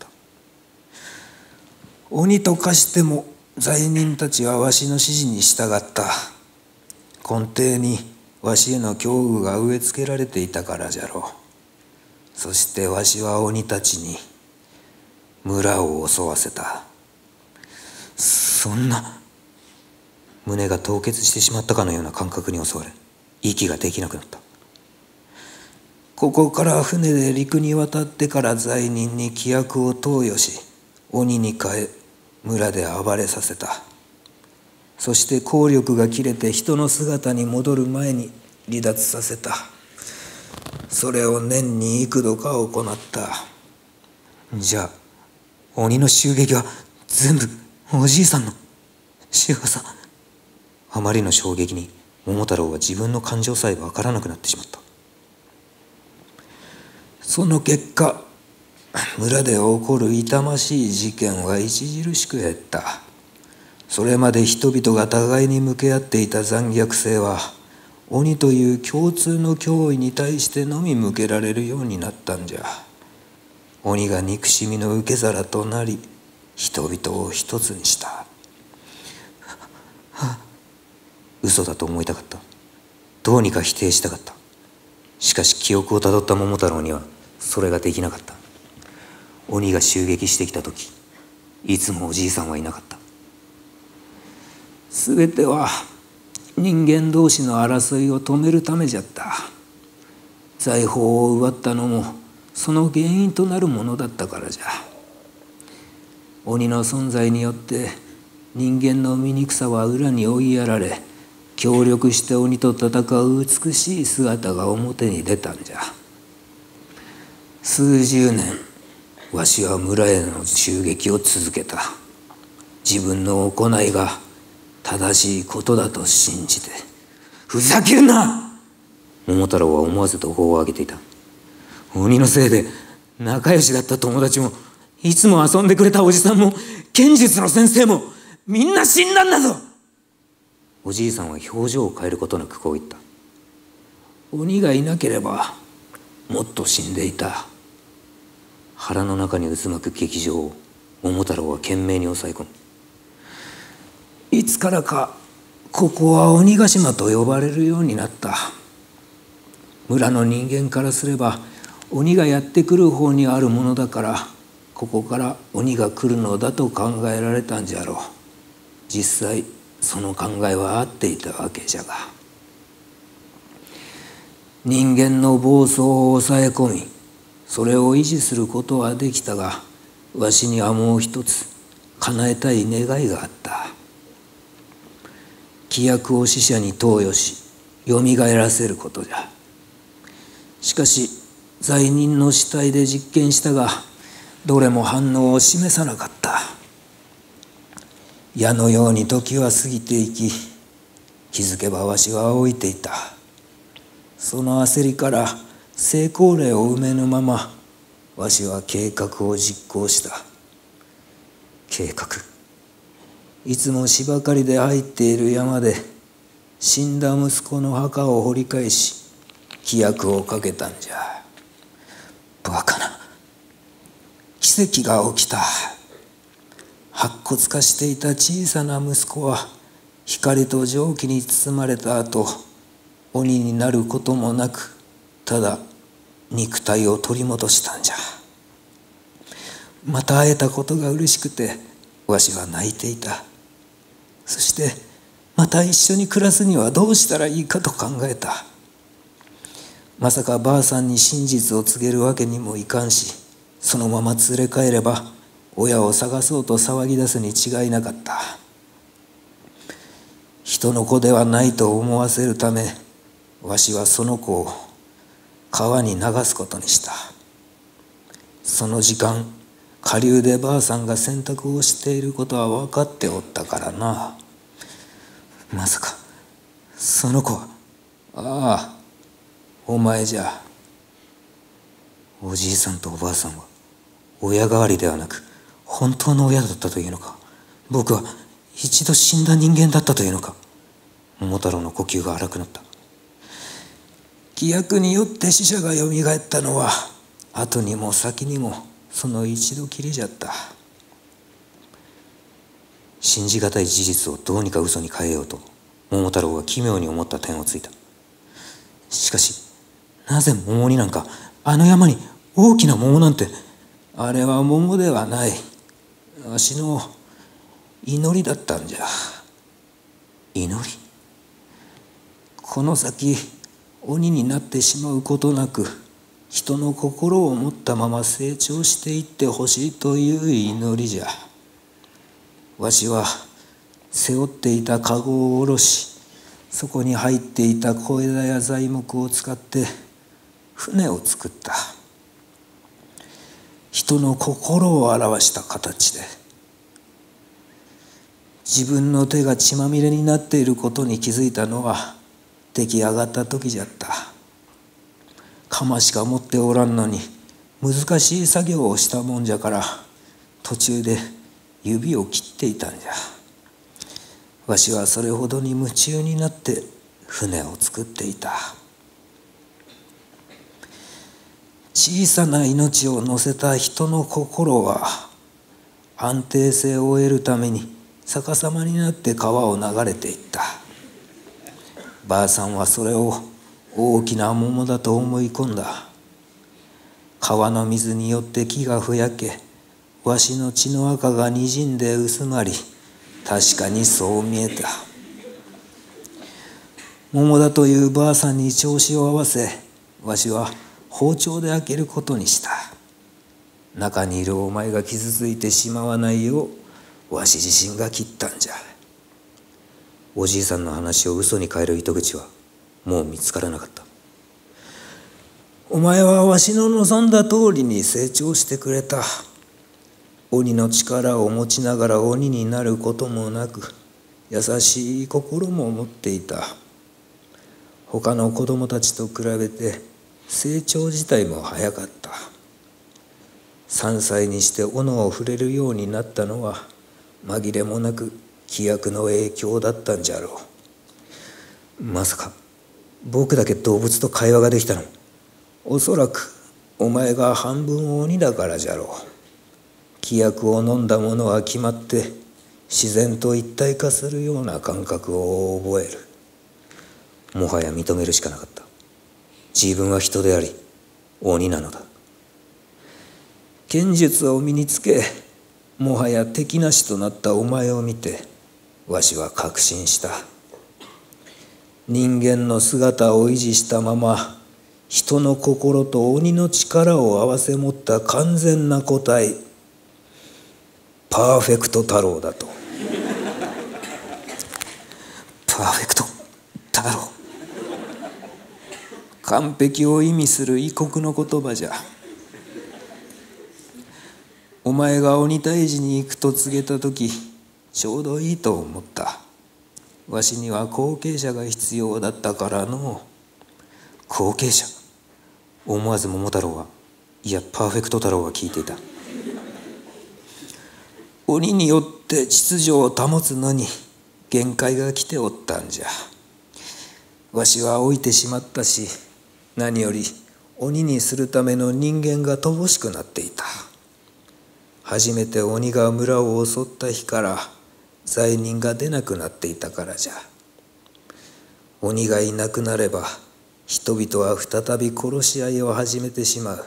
鬼と化しても罪人たちはわしの指示に従った。根底にわしへの恐怖が植え付けられていたからじゃろう。そしてわしは鬼たちに村を襲わせた。そんな。胸が凍結してしまったかのような感覚に襲われ、息ができなくなった。ここから船で陸に渡ってから罪人に気薬を投与し、鬼に変え村で暴れさせた。 そして効力が切れて人の姿に戻る前に離脱させた。それを年に幾度か行った。 じゃあ鬼の襲撃は全部おじいさんの仕業。あまりの衝撃に桃太郎は自分の感情さえわからなくなってしまった。 その結果、村で起こる痛ましい事件は著しく減った。それまで人々が互いに向け合っていた残虐性は鬼という共通の脅威に対してのみ向けられるようになったんじゃ。鬼が憎しみの受け皿となり、人々を一つにした。 嘘だと思いたかった。どうにか否定したかった。しかし記憶をたどった桃太郎にはそれができなかった。鬼が襲撃してきた時、いつもおじいさんはいなかった。 すべては人間同士の争いを止めるためじゃった。財宝を奪ったのもその原因となるものだったからじゃ。鬼の存在によって人間の醜さは裏に追いやられ、協力して鬼と戦う美しい姿が表に出たんじゃ。数十年、わしは村への襲撃を続けた。自分の行いが正しいことだと信じて。 ふざけるな！桃太郎は思わず怒号を上げていた。鬼のせいで仲良しだった友達も、いつも遊んでくれたおじさんも、剣術の先生もみんな死んだんだぞ。おじいさんは表情を変えることなくこう言った。 鬼がいなければもっと死んでいた。 腹の中に渦巻く激情を桃太郎は懸命に抑え込む。 いつからかここは鬼ヶ島と呼ばれるようになった。村の人間からすれば鬼がやってくる方にあるものだから、ここから鬼が来るのだと考えられたんじゃろう。実際その考えは合っていたわけじゃが、人間の暴走を抑え込み、それを維持することはできたが、わしにはもう一つ叶えたい願いがあった。規約を死者に投与し、よみがえらせることじゃ。しかし罪人の死体で実験したが、どれも反応を示さなかった。矢のように時は過ぎていき、気づけばわしは老いていた。その焦りから成功例を埋めぬまま、わしは計画を実行した。 計画。 いつも芝刈りで入っている山で死んだ息子の墓を掘り返し、規約をかけたんじゃ。バカな。奇跡が起きた。白骨化していた小さな息子は光と蒸気に包まれた後、鬼になることもなく、ただ肉体を取り戻したんじゃ。また会えたことが嬉しくてわしは泣いていた。そしてまた一緒に暮らすにはどうしたらいいかと考えた。まさかばあさんに真実を告げるわけにもいかんし、そのまま連れ帰れば親を探そうと騒ぎ出すに違いなかった。人の子ではないと思わせるため、わしはその子を川に流すことにした。その時間、下流でばあさんが洗濯をしていることは分かっておったからな。 まさかその子は。 ああ、お前じゃ。 おじいさんとおばあさんは親代わりではなく本当の親だったというのか。僕は一度死んだ人間だったというのか。桃太郎の呼吸が荒くなった。 規約によって死者がよみがえったのは後にも先にもその一度きりじゃった。 信じがたい事実をどうにか嘘に変えようと桃太郎は奇妙に思った点をついた。しかしなぜ桃になんか、あの山に大きな桃なんて。 あれは桃ではない。わしの祈りだったんじゃ。 祈り？ この先鬼になってしまうことなく、人の心を持ったまま成長していってほしいという祈りじゃ。わしは背負っていた籠を下ろし、そこに入っていた小枝や材木を使って船を作った。人の心を表した形で、自分の手が血まみれになっていることに気づいたのは出来上がった時じゃった。鎌しか持っておらんのに難しい作業をしたもんじゃから、途中で指を切っていたんじゃ。わしはそれほどに夢中になって船を作っていた。小さな命を乗せた人の心は安定性を得るために逆さまになって川を流れていった。ばあさんはそれを大きな桃だと思い込んだ。川の水によって木がふやけ、わしの血の赤がにじんで薄まり、確かにそう見えた。桃だというばあさんに調子を合わせ、わしは包丁で開けることにした。中にいるお前が傷ついてしまわないよう、わし自身が切ったんじゃ。おじいさんの話を嘘に変える糸口はもう見つからなかった。お前はわしの望んだ通りに成長してくれた。鬼の力を持ちながら鬼になることもなく、優しい心も持っていた。他の子供たちと比べて成長自体も早かった。三歳にして斧を触れるようになったのは紛れもなく規約の影響だったんじゃろう。まさか僕だけ動物と会話ができたの、おそらくお前が半分鬼だからじゃろう。規約を飲んだものは決まって自然と一体化するような感覚を覚える。もはや認めるしかなかった。自分は人であり鬼なのだ。剣術を身につけ、もはや敵なしとなったお前を見て、わしは確信した。人間の姿を維持したまま、人の心と鬼の力を合わせ持った完全な個体、パーフェクト太郎だと。パーフェクト太郎、完璧を意味する異国の言葉じゃ。お前が鬼退治に行くと告げた時、ちょうどいいと思った。わしには後継者が必要だったからの。後継者。思わず桃太郎は、いやパーフェクト太郎は聞いていた。鬼によって秩序を保つのに限界が来ておったんじゃ。わしは老いてしまったし、何より鬼にするための人間が乏しくなっていた。初めて鬼が村を襲った日から罪人が出なくなっていたからじゃ。鬼がいなくなれば人々は再び殺し合いを始めてしまう。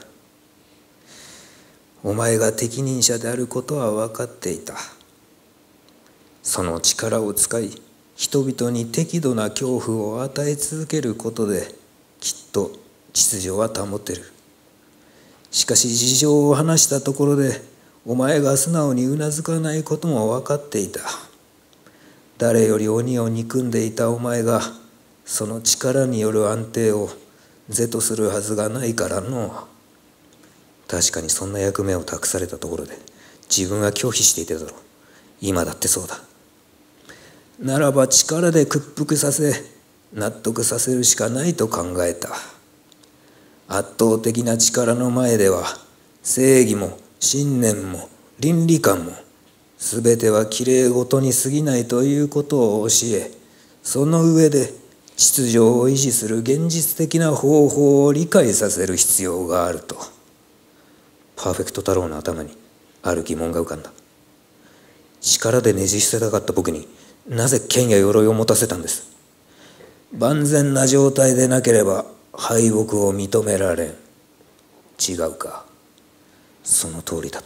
お前が適任者であることは分かっていた。その力を使い人々に適度な恐怖を与え続けることできっと秩序は保てる。しかし事情を話したところでお前が素直にうなずかないことも分かっていた。誰より鬼を憎んでいたお前がその力による安定を是とするはずがないからの。確かにそんな役目を託されたところで自分は拒否していただろう。今だってそうだ。ならば力で屈服させ納得させるしかないと考えた。圧倒的な力の前では正義も信念も倫理観も全てはきれいごとに過ぎないということを教え、その上で秩序を維持する現実的な方法を理解させる必要があると。パーフェクト太郎の頭にある疑問が浮かんだ。力でねじ伏せたかった僕になぜ剣や鎧を持たせたんです。万全な状態でなければ敗北を認められん。違うか。その通りだった。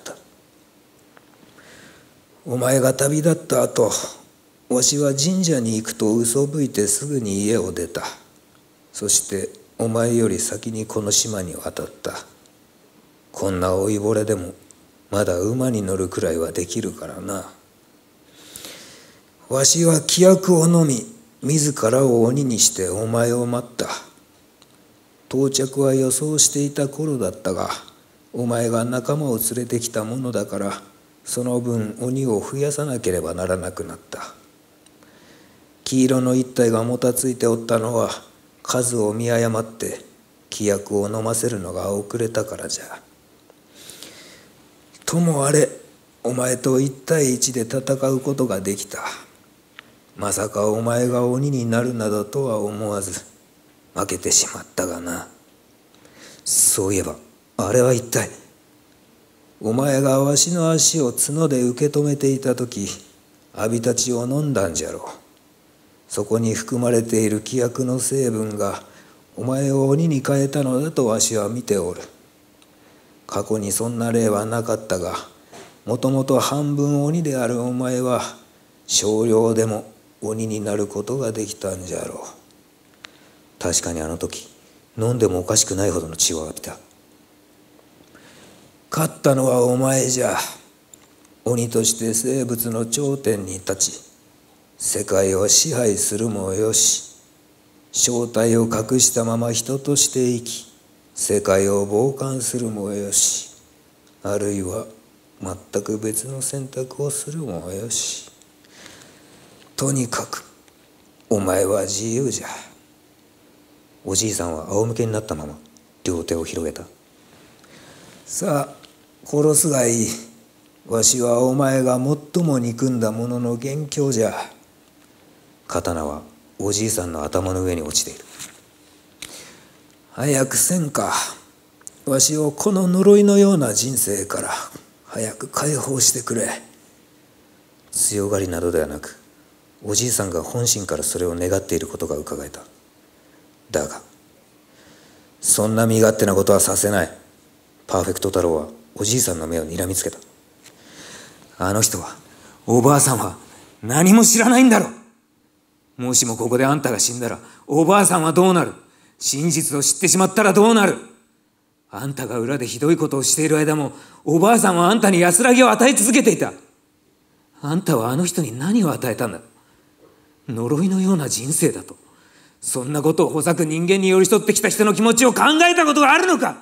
お前が旅立った後、わしは神社に行くと嘘吹いてすぐに家を出た。そしてお前より先にこの島に渡った。こんな老いぼれでもまだ馬に乗るくらいはできるからな。 わしは規約をのみ自らを鬼にしてお前を待った。到着は予想していた頃だったが、お前が仲間を連れてきたものだから、その分鬼を増やさなければならなくなった。黄色の一体がもたついておったのは、数を見誤って規約を飲ませるのが遅れたからじゃ。ともあれ、お前と一対一で戦うことができた。まさかお前が鬼になるなどとは思わず負けてしまったがな。そういえばあれは一体、お前がわしの足を角で受け止めていた時、アビたちを飲んだんじゃろう。そこに含まれている規約の成分がお前を鬼に変えたのだとわしは見ておる。過去にそんな例はなかったが、もともと半分鬼であるお前は少量でも鬼になることができたんじゃろう。確かにあの時飲んでもおかしくないほどの血を浴びた。勝ったのはお前じゃ。鬼として生物の頂点に立ち、世界を支配するもよし、正体を隠したまま人として生き、世界を傍観するもよし、あるいは全く別の選択をするもよし。とにかくお前は自由じゃ。 おじいさんは仰向けになったまま両手を広げた。 さあ殺すがいい。わしはお前が最も憎んだものの元凶じゃ。 刀はおじいさんの頭の上に落ちている。 早くせんか。わしをこの呪いのような人生から早く解放してくれ。 強がりなどではなく、おじいさんが本心からそれを願っていることがうかがえた。だがそんな身勝手なことはさせない。パーフェクト太郎はおじいさんの目をにらみつけた。あの人は、おばあさんは何も知らないんだろう。もしもここであんたが死んだら、おばあさんはどうなる。真実を知ってしまったらどうなる。あんたが裏でひどいことをしている間も、おばあさんはあんたに安らぎを与え続けていた。あんたはあの人に何を与えたんだ。呪いのような人生だと。そんなことをほざく人間に寄り添ってきた人の気持ちを考えたことがあるのか。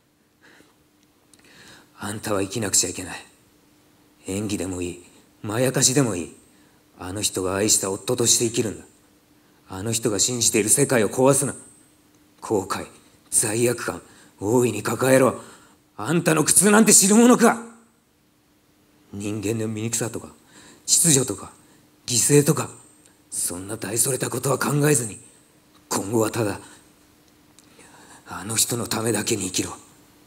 あんたは生きなくちゃいけない。演技でもいい、まやかしでもいい。あの人が愛した夫として生きるんだ。あの人が信じている世界を壊すな。後悔、罪悪感、大いに抱えろ。あんたの苦痛なんて知るものか。人間の醜さとか秩序とか犠牲とか、そんな大それたことは考えずに、今後はただあの人のためだけに生きろ。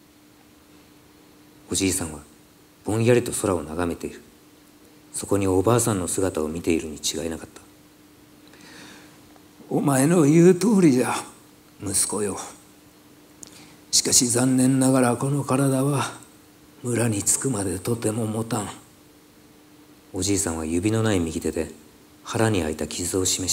おじいさんはぼんやりと空を眺めている。そこにおばあさんの姿を見ているに違いなかった。 お前の言う通りじゃ、息子よ。しかし残念ながらこの体は村に着くまでとても持たん。 おじいさんは指のない右手で腹に開いた傷を示した。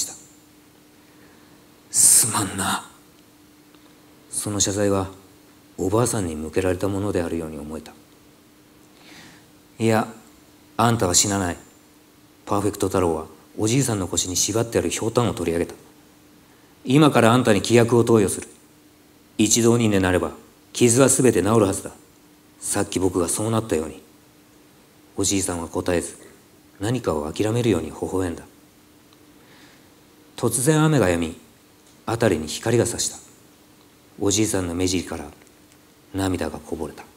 すまんな。 その謝罪はおばあさんに向けられたものであるように思えた。いや、あんたは死なない。パーフェクト太郎はおじいさんの腰に縛ってあるひょうたんを取り上げた。今からあんたに規約を投与する。一度鬼になれば傷はすべて治るはずだ。さっき僕がそうなったように。おじいさんは答えず、何かを諦めるように微笑んだ。突然雨が止み、辺りに光が差した。おじいさんの目尻から涙がこぼれた。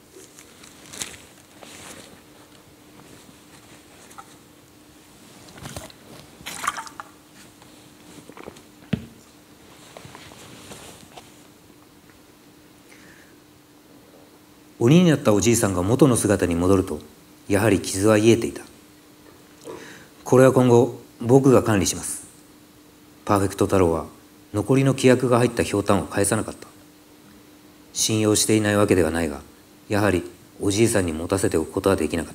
鬼になったおじいさんが元の姿に戻ると、やはり傷は癒えていた。これは今後僕が管理します。パーフェクト太郎は残りの規約が入ったひょうたんを返さなかった。信用していないわけではないが、やはりおじいさんに持たせておくことはできなかった。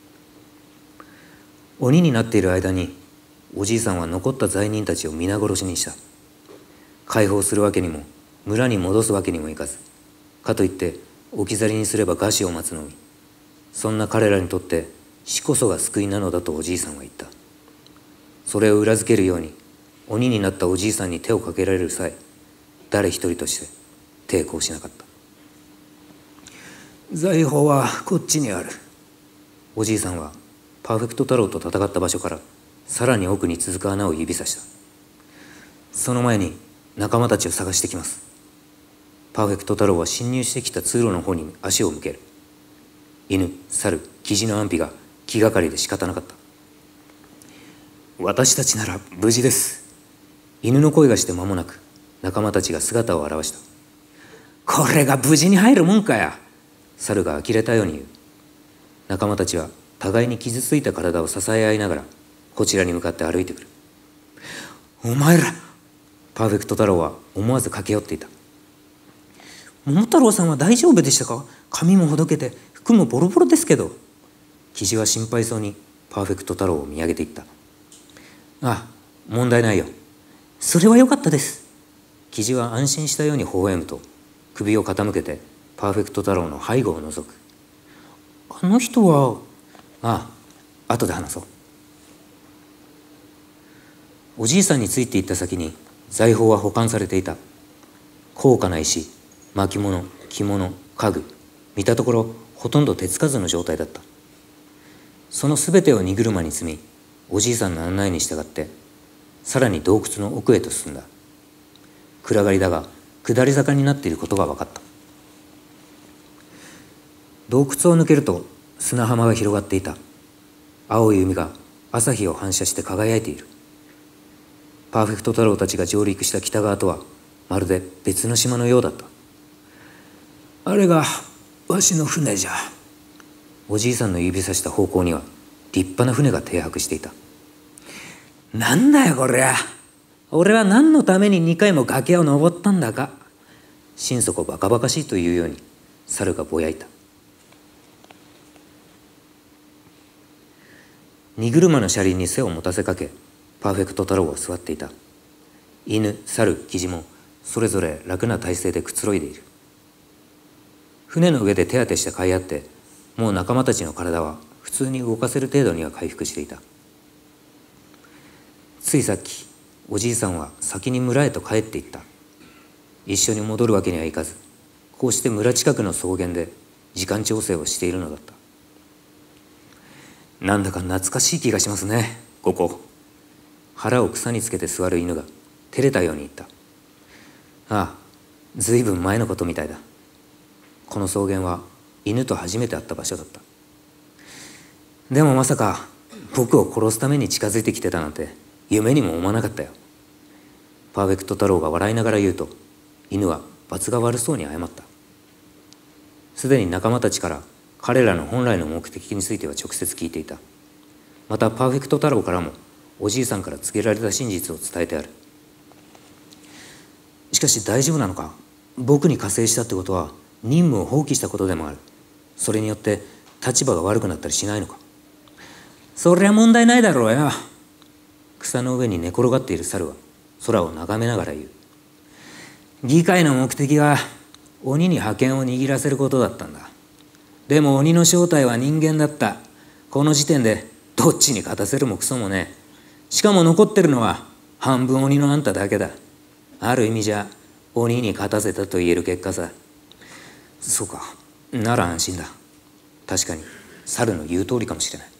鬼になっている間におじいさんは残った罪人たちを皆殺しにした。解放するわけにも村に戻すわけにもいかず、かといって置き去りにすれば餓死を待つのみ。そんな彼らにとって死こそが救いなのだとおじいさんは言った。 それを裏付けるように鬼になったおじいさんに手をかけられる際、誰一人として抵抗しなかった。 財宝はこっちにある。 おじいさんはパーフェクト太郎と戦った場所からさらに奥に続く穴を指さした。その前に仲間たちを探してきます。パーフェクト太郎は侵入してきた通路の方に足を向ける。犬、猿、キジの安否が気がかりで仕方なかった。私たちなら無事です。犬の声がして間もなく仲間たちが姿を現した。 これが無事に入るもんかや。 猿が呆れたように言う。仲間たちは互いに傷ついた体を支え合いながらこちらに向かって歩いてくる。 お前ら。 パーフェクト太郎は思わず駆け寄っていた。 桃太郎さんは大丈夫でしたか？髪もほどけて服もボロボロですけど。 キジは心配そうにパーフェクト太郎を見上げていった。ああ、問題ないよ。 それは良かったです。 キジは安心したように微笑むと首を傾けてパーフェクト太郎の背後を覗く。 あの人は。 ああ、後で話そう。おじいさんについていった先に財宝は保管されていた。高価な石、巻物、着物、家具、見たところほとんど手つかずの状態だった。そのすべてを荷車に積み、おじいさんの案内に従ってさらに洞窟の奥へと進んだ。暗がりだが下り坂になっていることが分かった。洞窟を抜けると砂浜が広がっていた。青い海が朝日を反射して輝いている。パーフェクト太郎たちが上陸した北側とはまるで別の島のようだった。 あれがわしの船じゃ。 おじいさんの指さした方向には立派な船が停泊していた。 なんだよこりゃ。俺は何のためににかいも崖を登ったんだか。 心底バカバカしいというように猿がぼやいた。荷車の車輪に背を持たせかけパーフェクト太郎は座っていた。犬、猿、キジもそれぞれ楽な体勢でくつろいでいる。船の上で手当てして飼い合ってもう仲間たちの体は普通に動かせる程度には回復していた。ついさっきおじいさんは先に村へと帰っていった。一緒に戻るわけにはいかず、こうして村近くの草原で時間調整をしているのだった。なんだか懐かしい気がしますね、ここ。腹を草につけて座る犬が照れたように言った。ああ、ずいぶん前のことみたいだ。この草原は犬と初めて会った場所だった。でもまさか僕を殺すために近づいてきてたなんて夢にも思わなかったよ。パーフェクト太郎が笑いながら言うと、犬は罰が悪そうに謝った。すでに仲間たちから彼らの本来の目的については直接聞いていた。またパーフェクト太郎からもおじいさんから告げられた真実を伝えてある。しかし大丈夫なのか。僕に加勢したってことは任務を放棄したことでもある。それによって立場が悪くなったりしないのか。 そりゃ問題ないだろうよ。 草の上に寝転がっている猿は空を眺めながら言う。 議会の目的は鬼に覇権を握らせることだったんだ。でも鬼の正体は人間だった。この時点でどっちに勝たせるもクソもねえ。しかも残ってるのは半分鬼のあんただけだ。ある意味じゃ鬼に勝たせたと言える結果さ。 そうか、なら安心だ。確かに猿の言う通りかもしれない。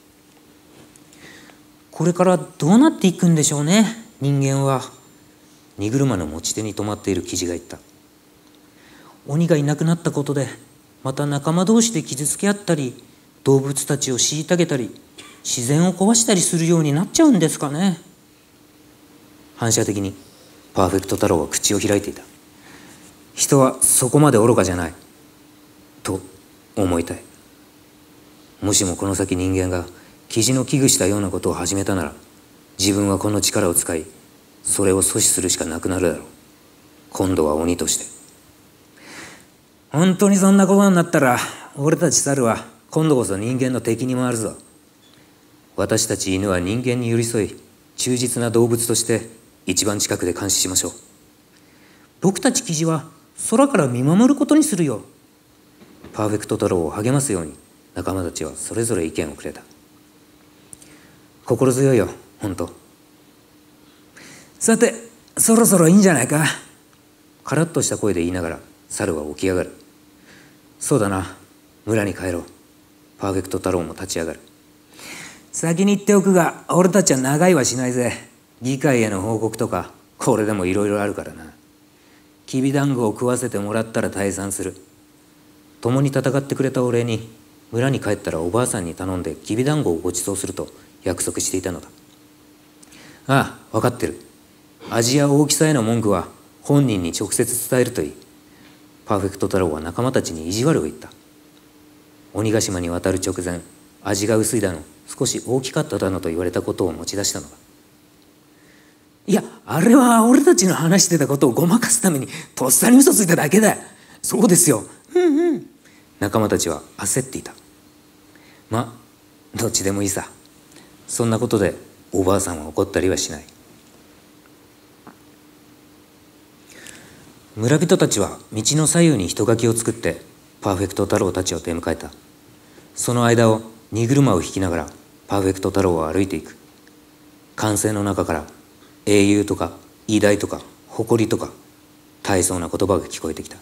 これからどうなっていくんでしょうね、人間は。 荷車の持ち手に止まっているキジが言った。 鬼がいなくなったことでまた仲間同士で傷つけ合ったり、動物たちを虐げたり、自然を壊したりするようになっちゃうんですかね。 反射的にパーフェクト太郎は口を開いていた。人はそこまで愚かじゃないと思いたい。もしもこの先人間がキジの危惧したようなことを始めたなら、自分はこの力を使いそれを阻止するしかなくなるだろう。今度は鬼として。 本当にそんなことになったら俺たち猿は今度こそ人間の敵に回るぞ。 私たち犬は人間に寄り添い忠実な動物として一番近くで監視しましょう。 僕たちキジは空から見守ることにするよ。 パーフェクト太郎を励ますように仲間たちはそれぞれ意見をくれた。心強いよ、本当。 さてそろそろいいんじゃないか。 カラッとした声で言いながら猿は起き上がる。そうだな、村に帰ろう。パーフェクト太郎も立ち上がる。 先に言っておくが、俺たちは長いはしないぜ。議会への報告とかこれでもいろいろあるからな。きびだんごを食わせてもらったら退散する。 共に戦ってくれたお礼に村に帰ったらおばあさんに頼んできびだんごをご馳走すると約束していたのだ。ああ、分かってる。味や大きさへの文句は本人に直接伝えるといい。パーフェクト太郎は仲間たちに意地悪を言った。鬼ヶ島に渡る直前、味が薄いだの、少し大きかっただのと言われたことを持ち出したのだ。 いや、あれは俺たちの話してたことをごまかすためにとっさに嘘ついただけだ。そうですよ。うんうん。 仲間たちは焦っていた。ま、どっちでもいいさ。そんなことでおばあさんは怒ったりはしない。村人たちは道の左右に人垣を作ってパーフェクト太郎たちを出迎えた。その間を荷車を引きながらパーフェクト太郎は歩いていく。歓声の中から英雄とか偉大とか誇りとか大層な言葉が聞こえてきた。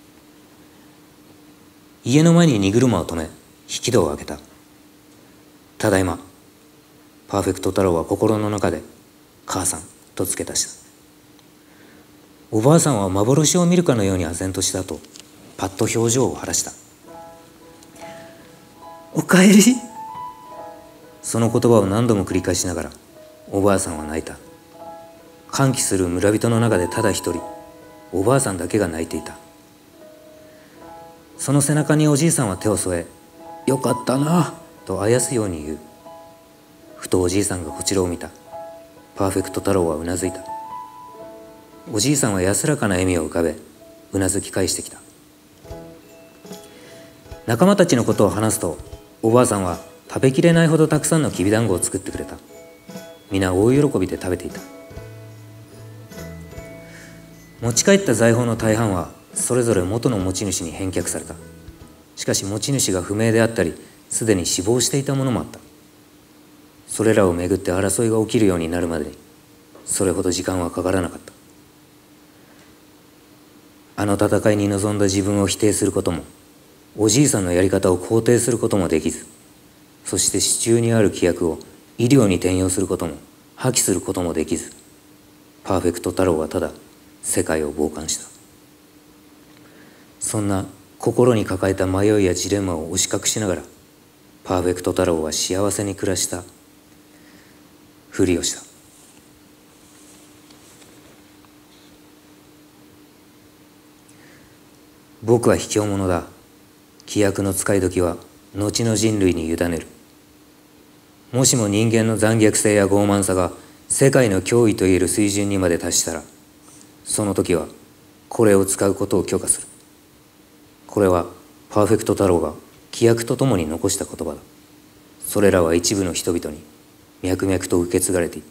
家の前に荷車を止め引き戸を開けた。ただいま。パーフェクト太郎は心の中で母さんと付け足した。おばあさんは幻を見るかのように唖然とした後、パッと表情を晴らした。 おかえり。 その言葉を何度も繰り返しながらおばあさんは泣いた。歓喜する村人の中でただ一人おばあさんだけが泣いていた。その背中におじいさんは手を添え、よかったなとあやすように言う。ふとおじいさんがこちらを見た。パーフェクト太郎はうなずいた。おじいさんは安らかな笑みを浮かべうなずき返してきた。仲間たちのことを話すとおばあさんは食べきれないほどたくさんのきびだんごを作ってくれた。皆大喜びで食べていた。持ち帰った財宝の大半はそれぞれ元の持ち主に返却された。しかし持ち主が不明であったりすでに死亡していたものもあった。それらをめぐって争いが起きるようになるまでにそれほど時間はかからなかった。あの戦いに臨んだ自分を否定することもおじいさんのやり方を肯定することもできず、そして手中にある規約を医療に転用することも破棄することもできず、パーフェクト太郎はただ世界を傍観した。そんな心に抱えた迷いやジレンマを押し隠しながらパーフェクト太郎は幸せに暮らしたふりをした。僕は卑怯者だ。規約の使い時は後の人類に委ねる。もしも人間の残虐性や傲慢さが世界の脅威といえる水準にまで達したら、その時はこれを使うことを許可する。これはパーフェクト太郎が規約とともに残した言葉だ。それらは一部の人々に脈々と受け継がれていった。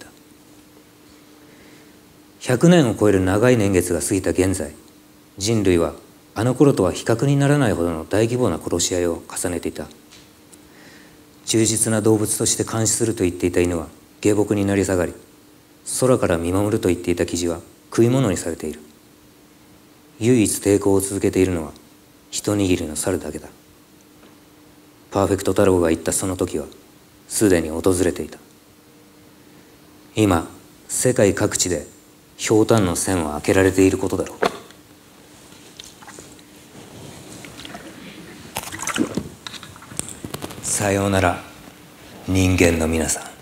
ひゃくねんを超える長い年月が過ぎた現在、人類はあの頃とは比較にならないほどの大規模な殺し合いを重ねていた。忠実な動物として監視すると言っていた犬は下僕になり下がり、空から見守ると言っていたキジは食い物にされている。唯一抵抗を続けているのは一握りの猿だけだ。パーフェクト太郎が言ったその時はすでに訪れていた。今世界各地でひょうたんの線は開けられていることだろう。さようなら人間の皆さん。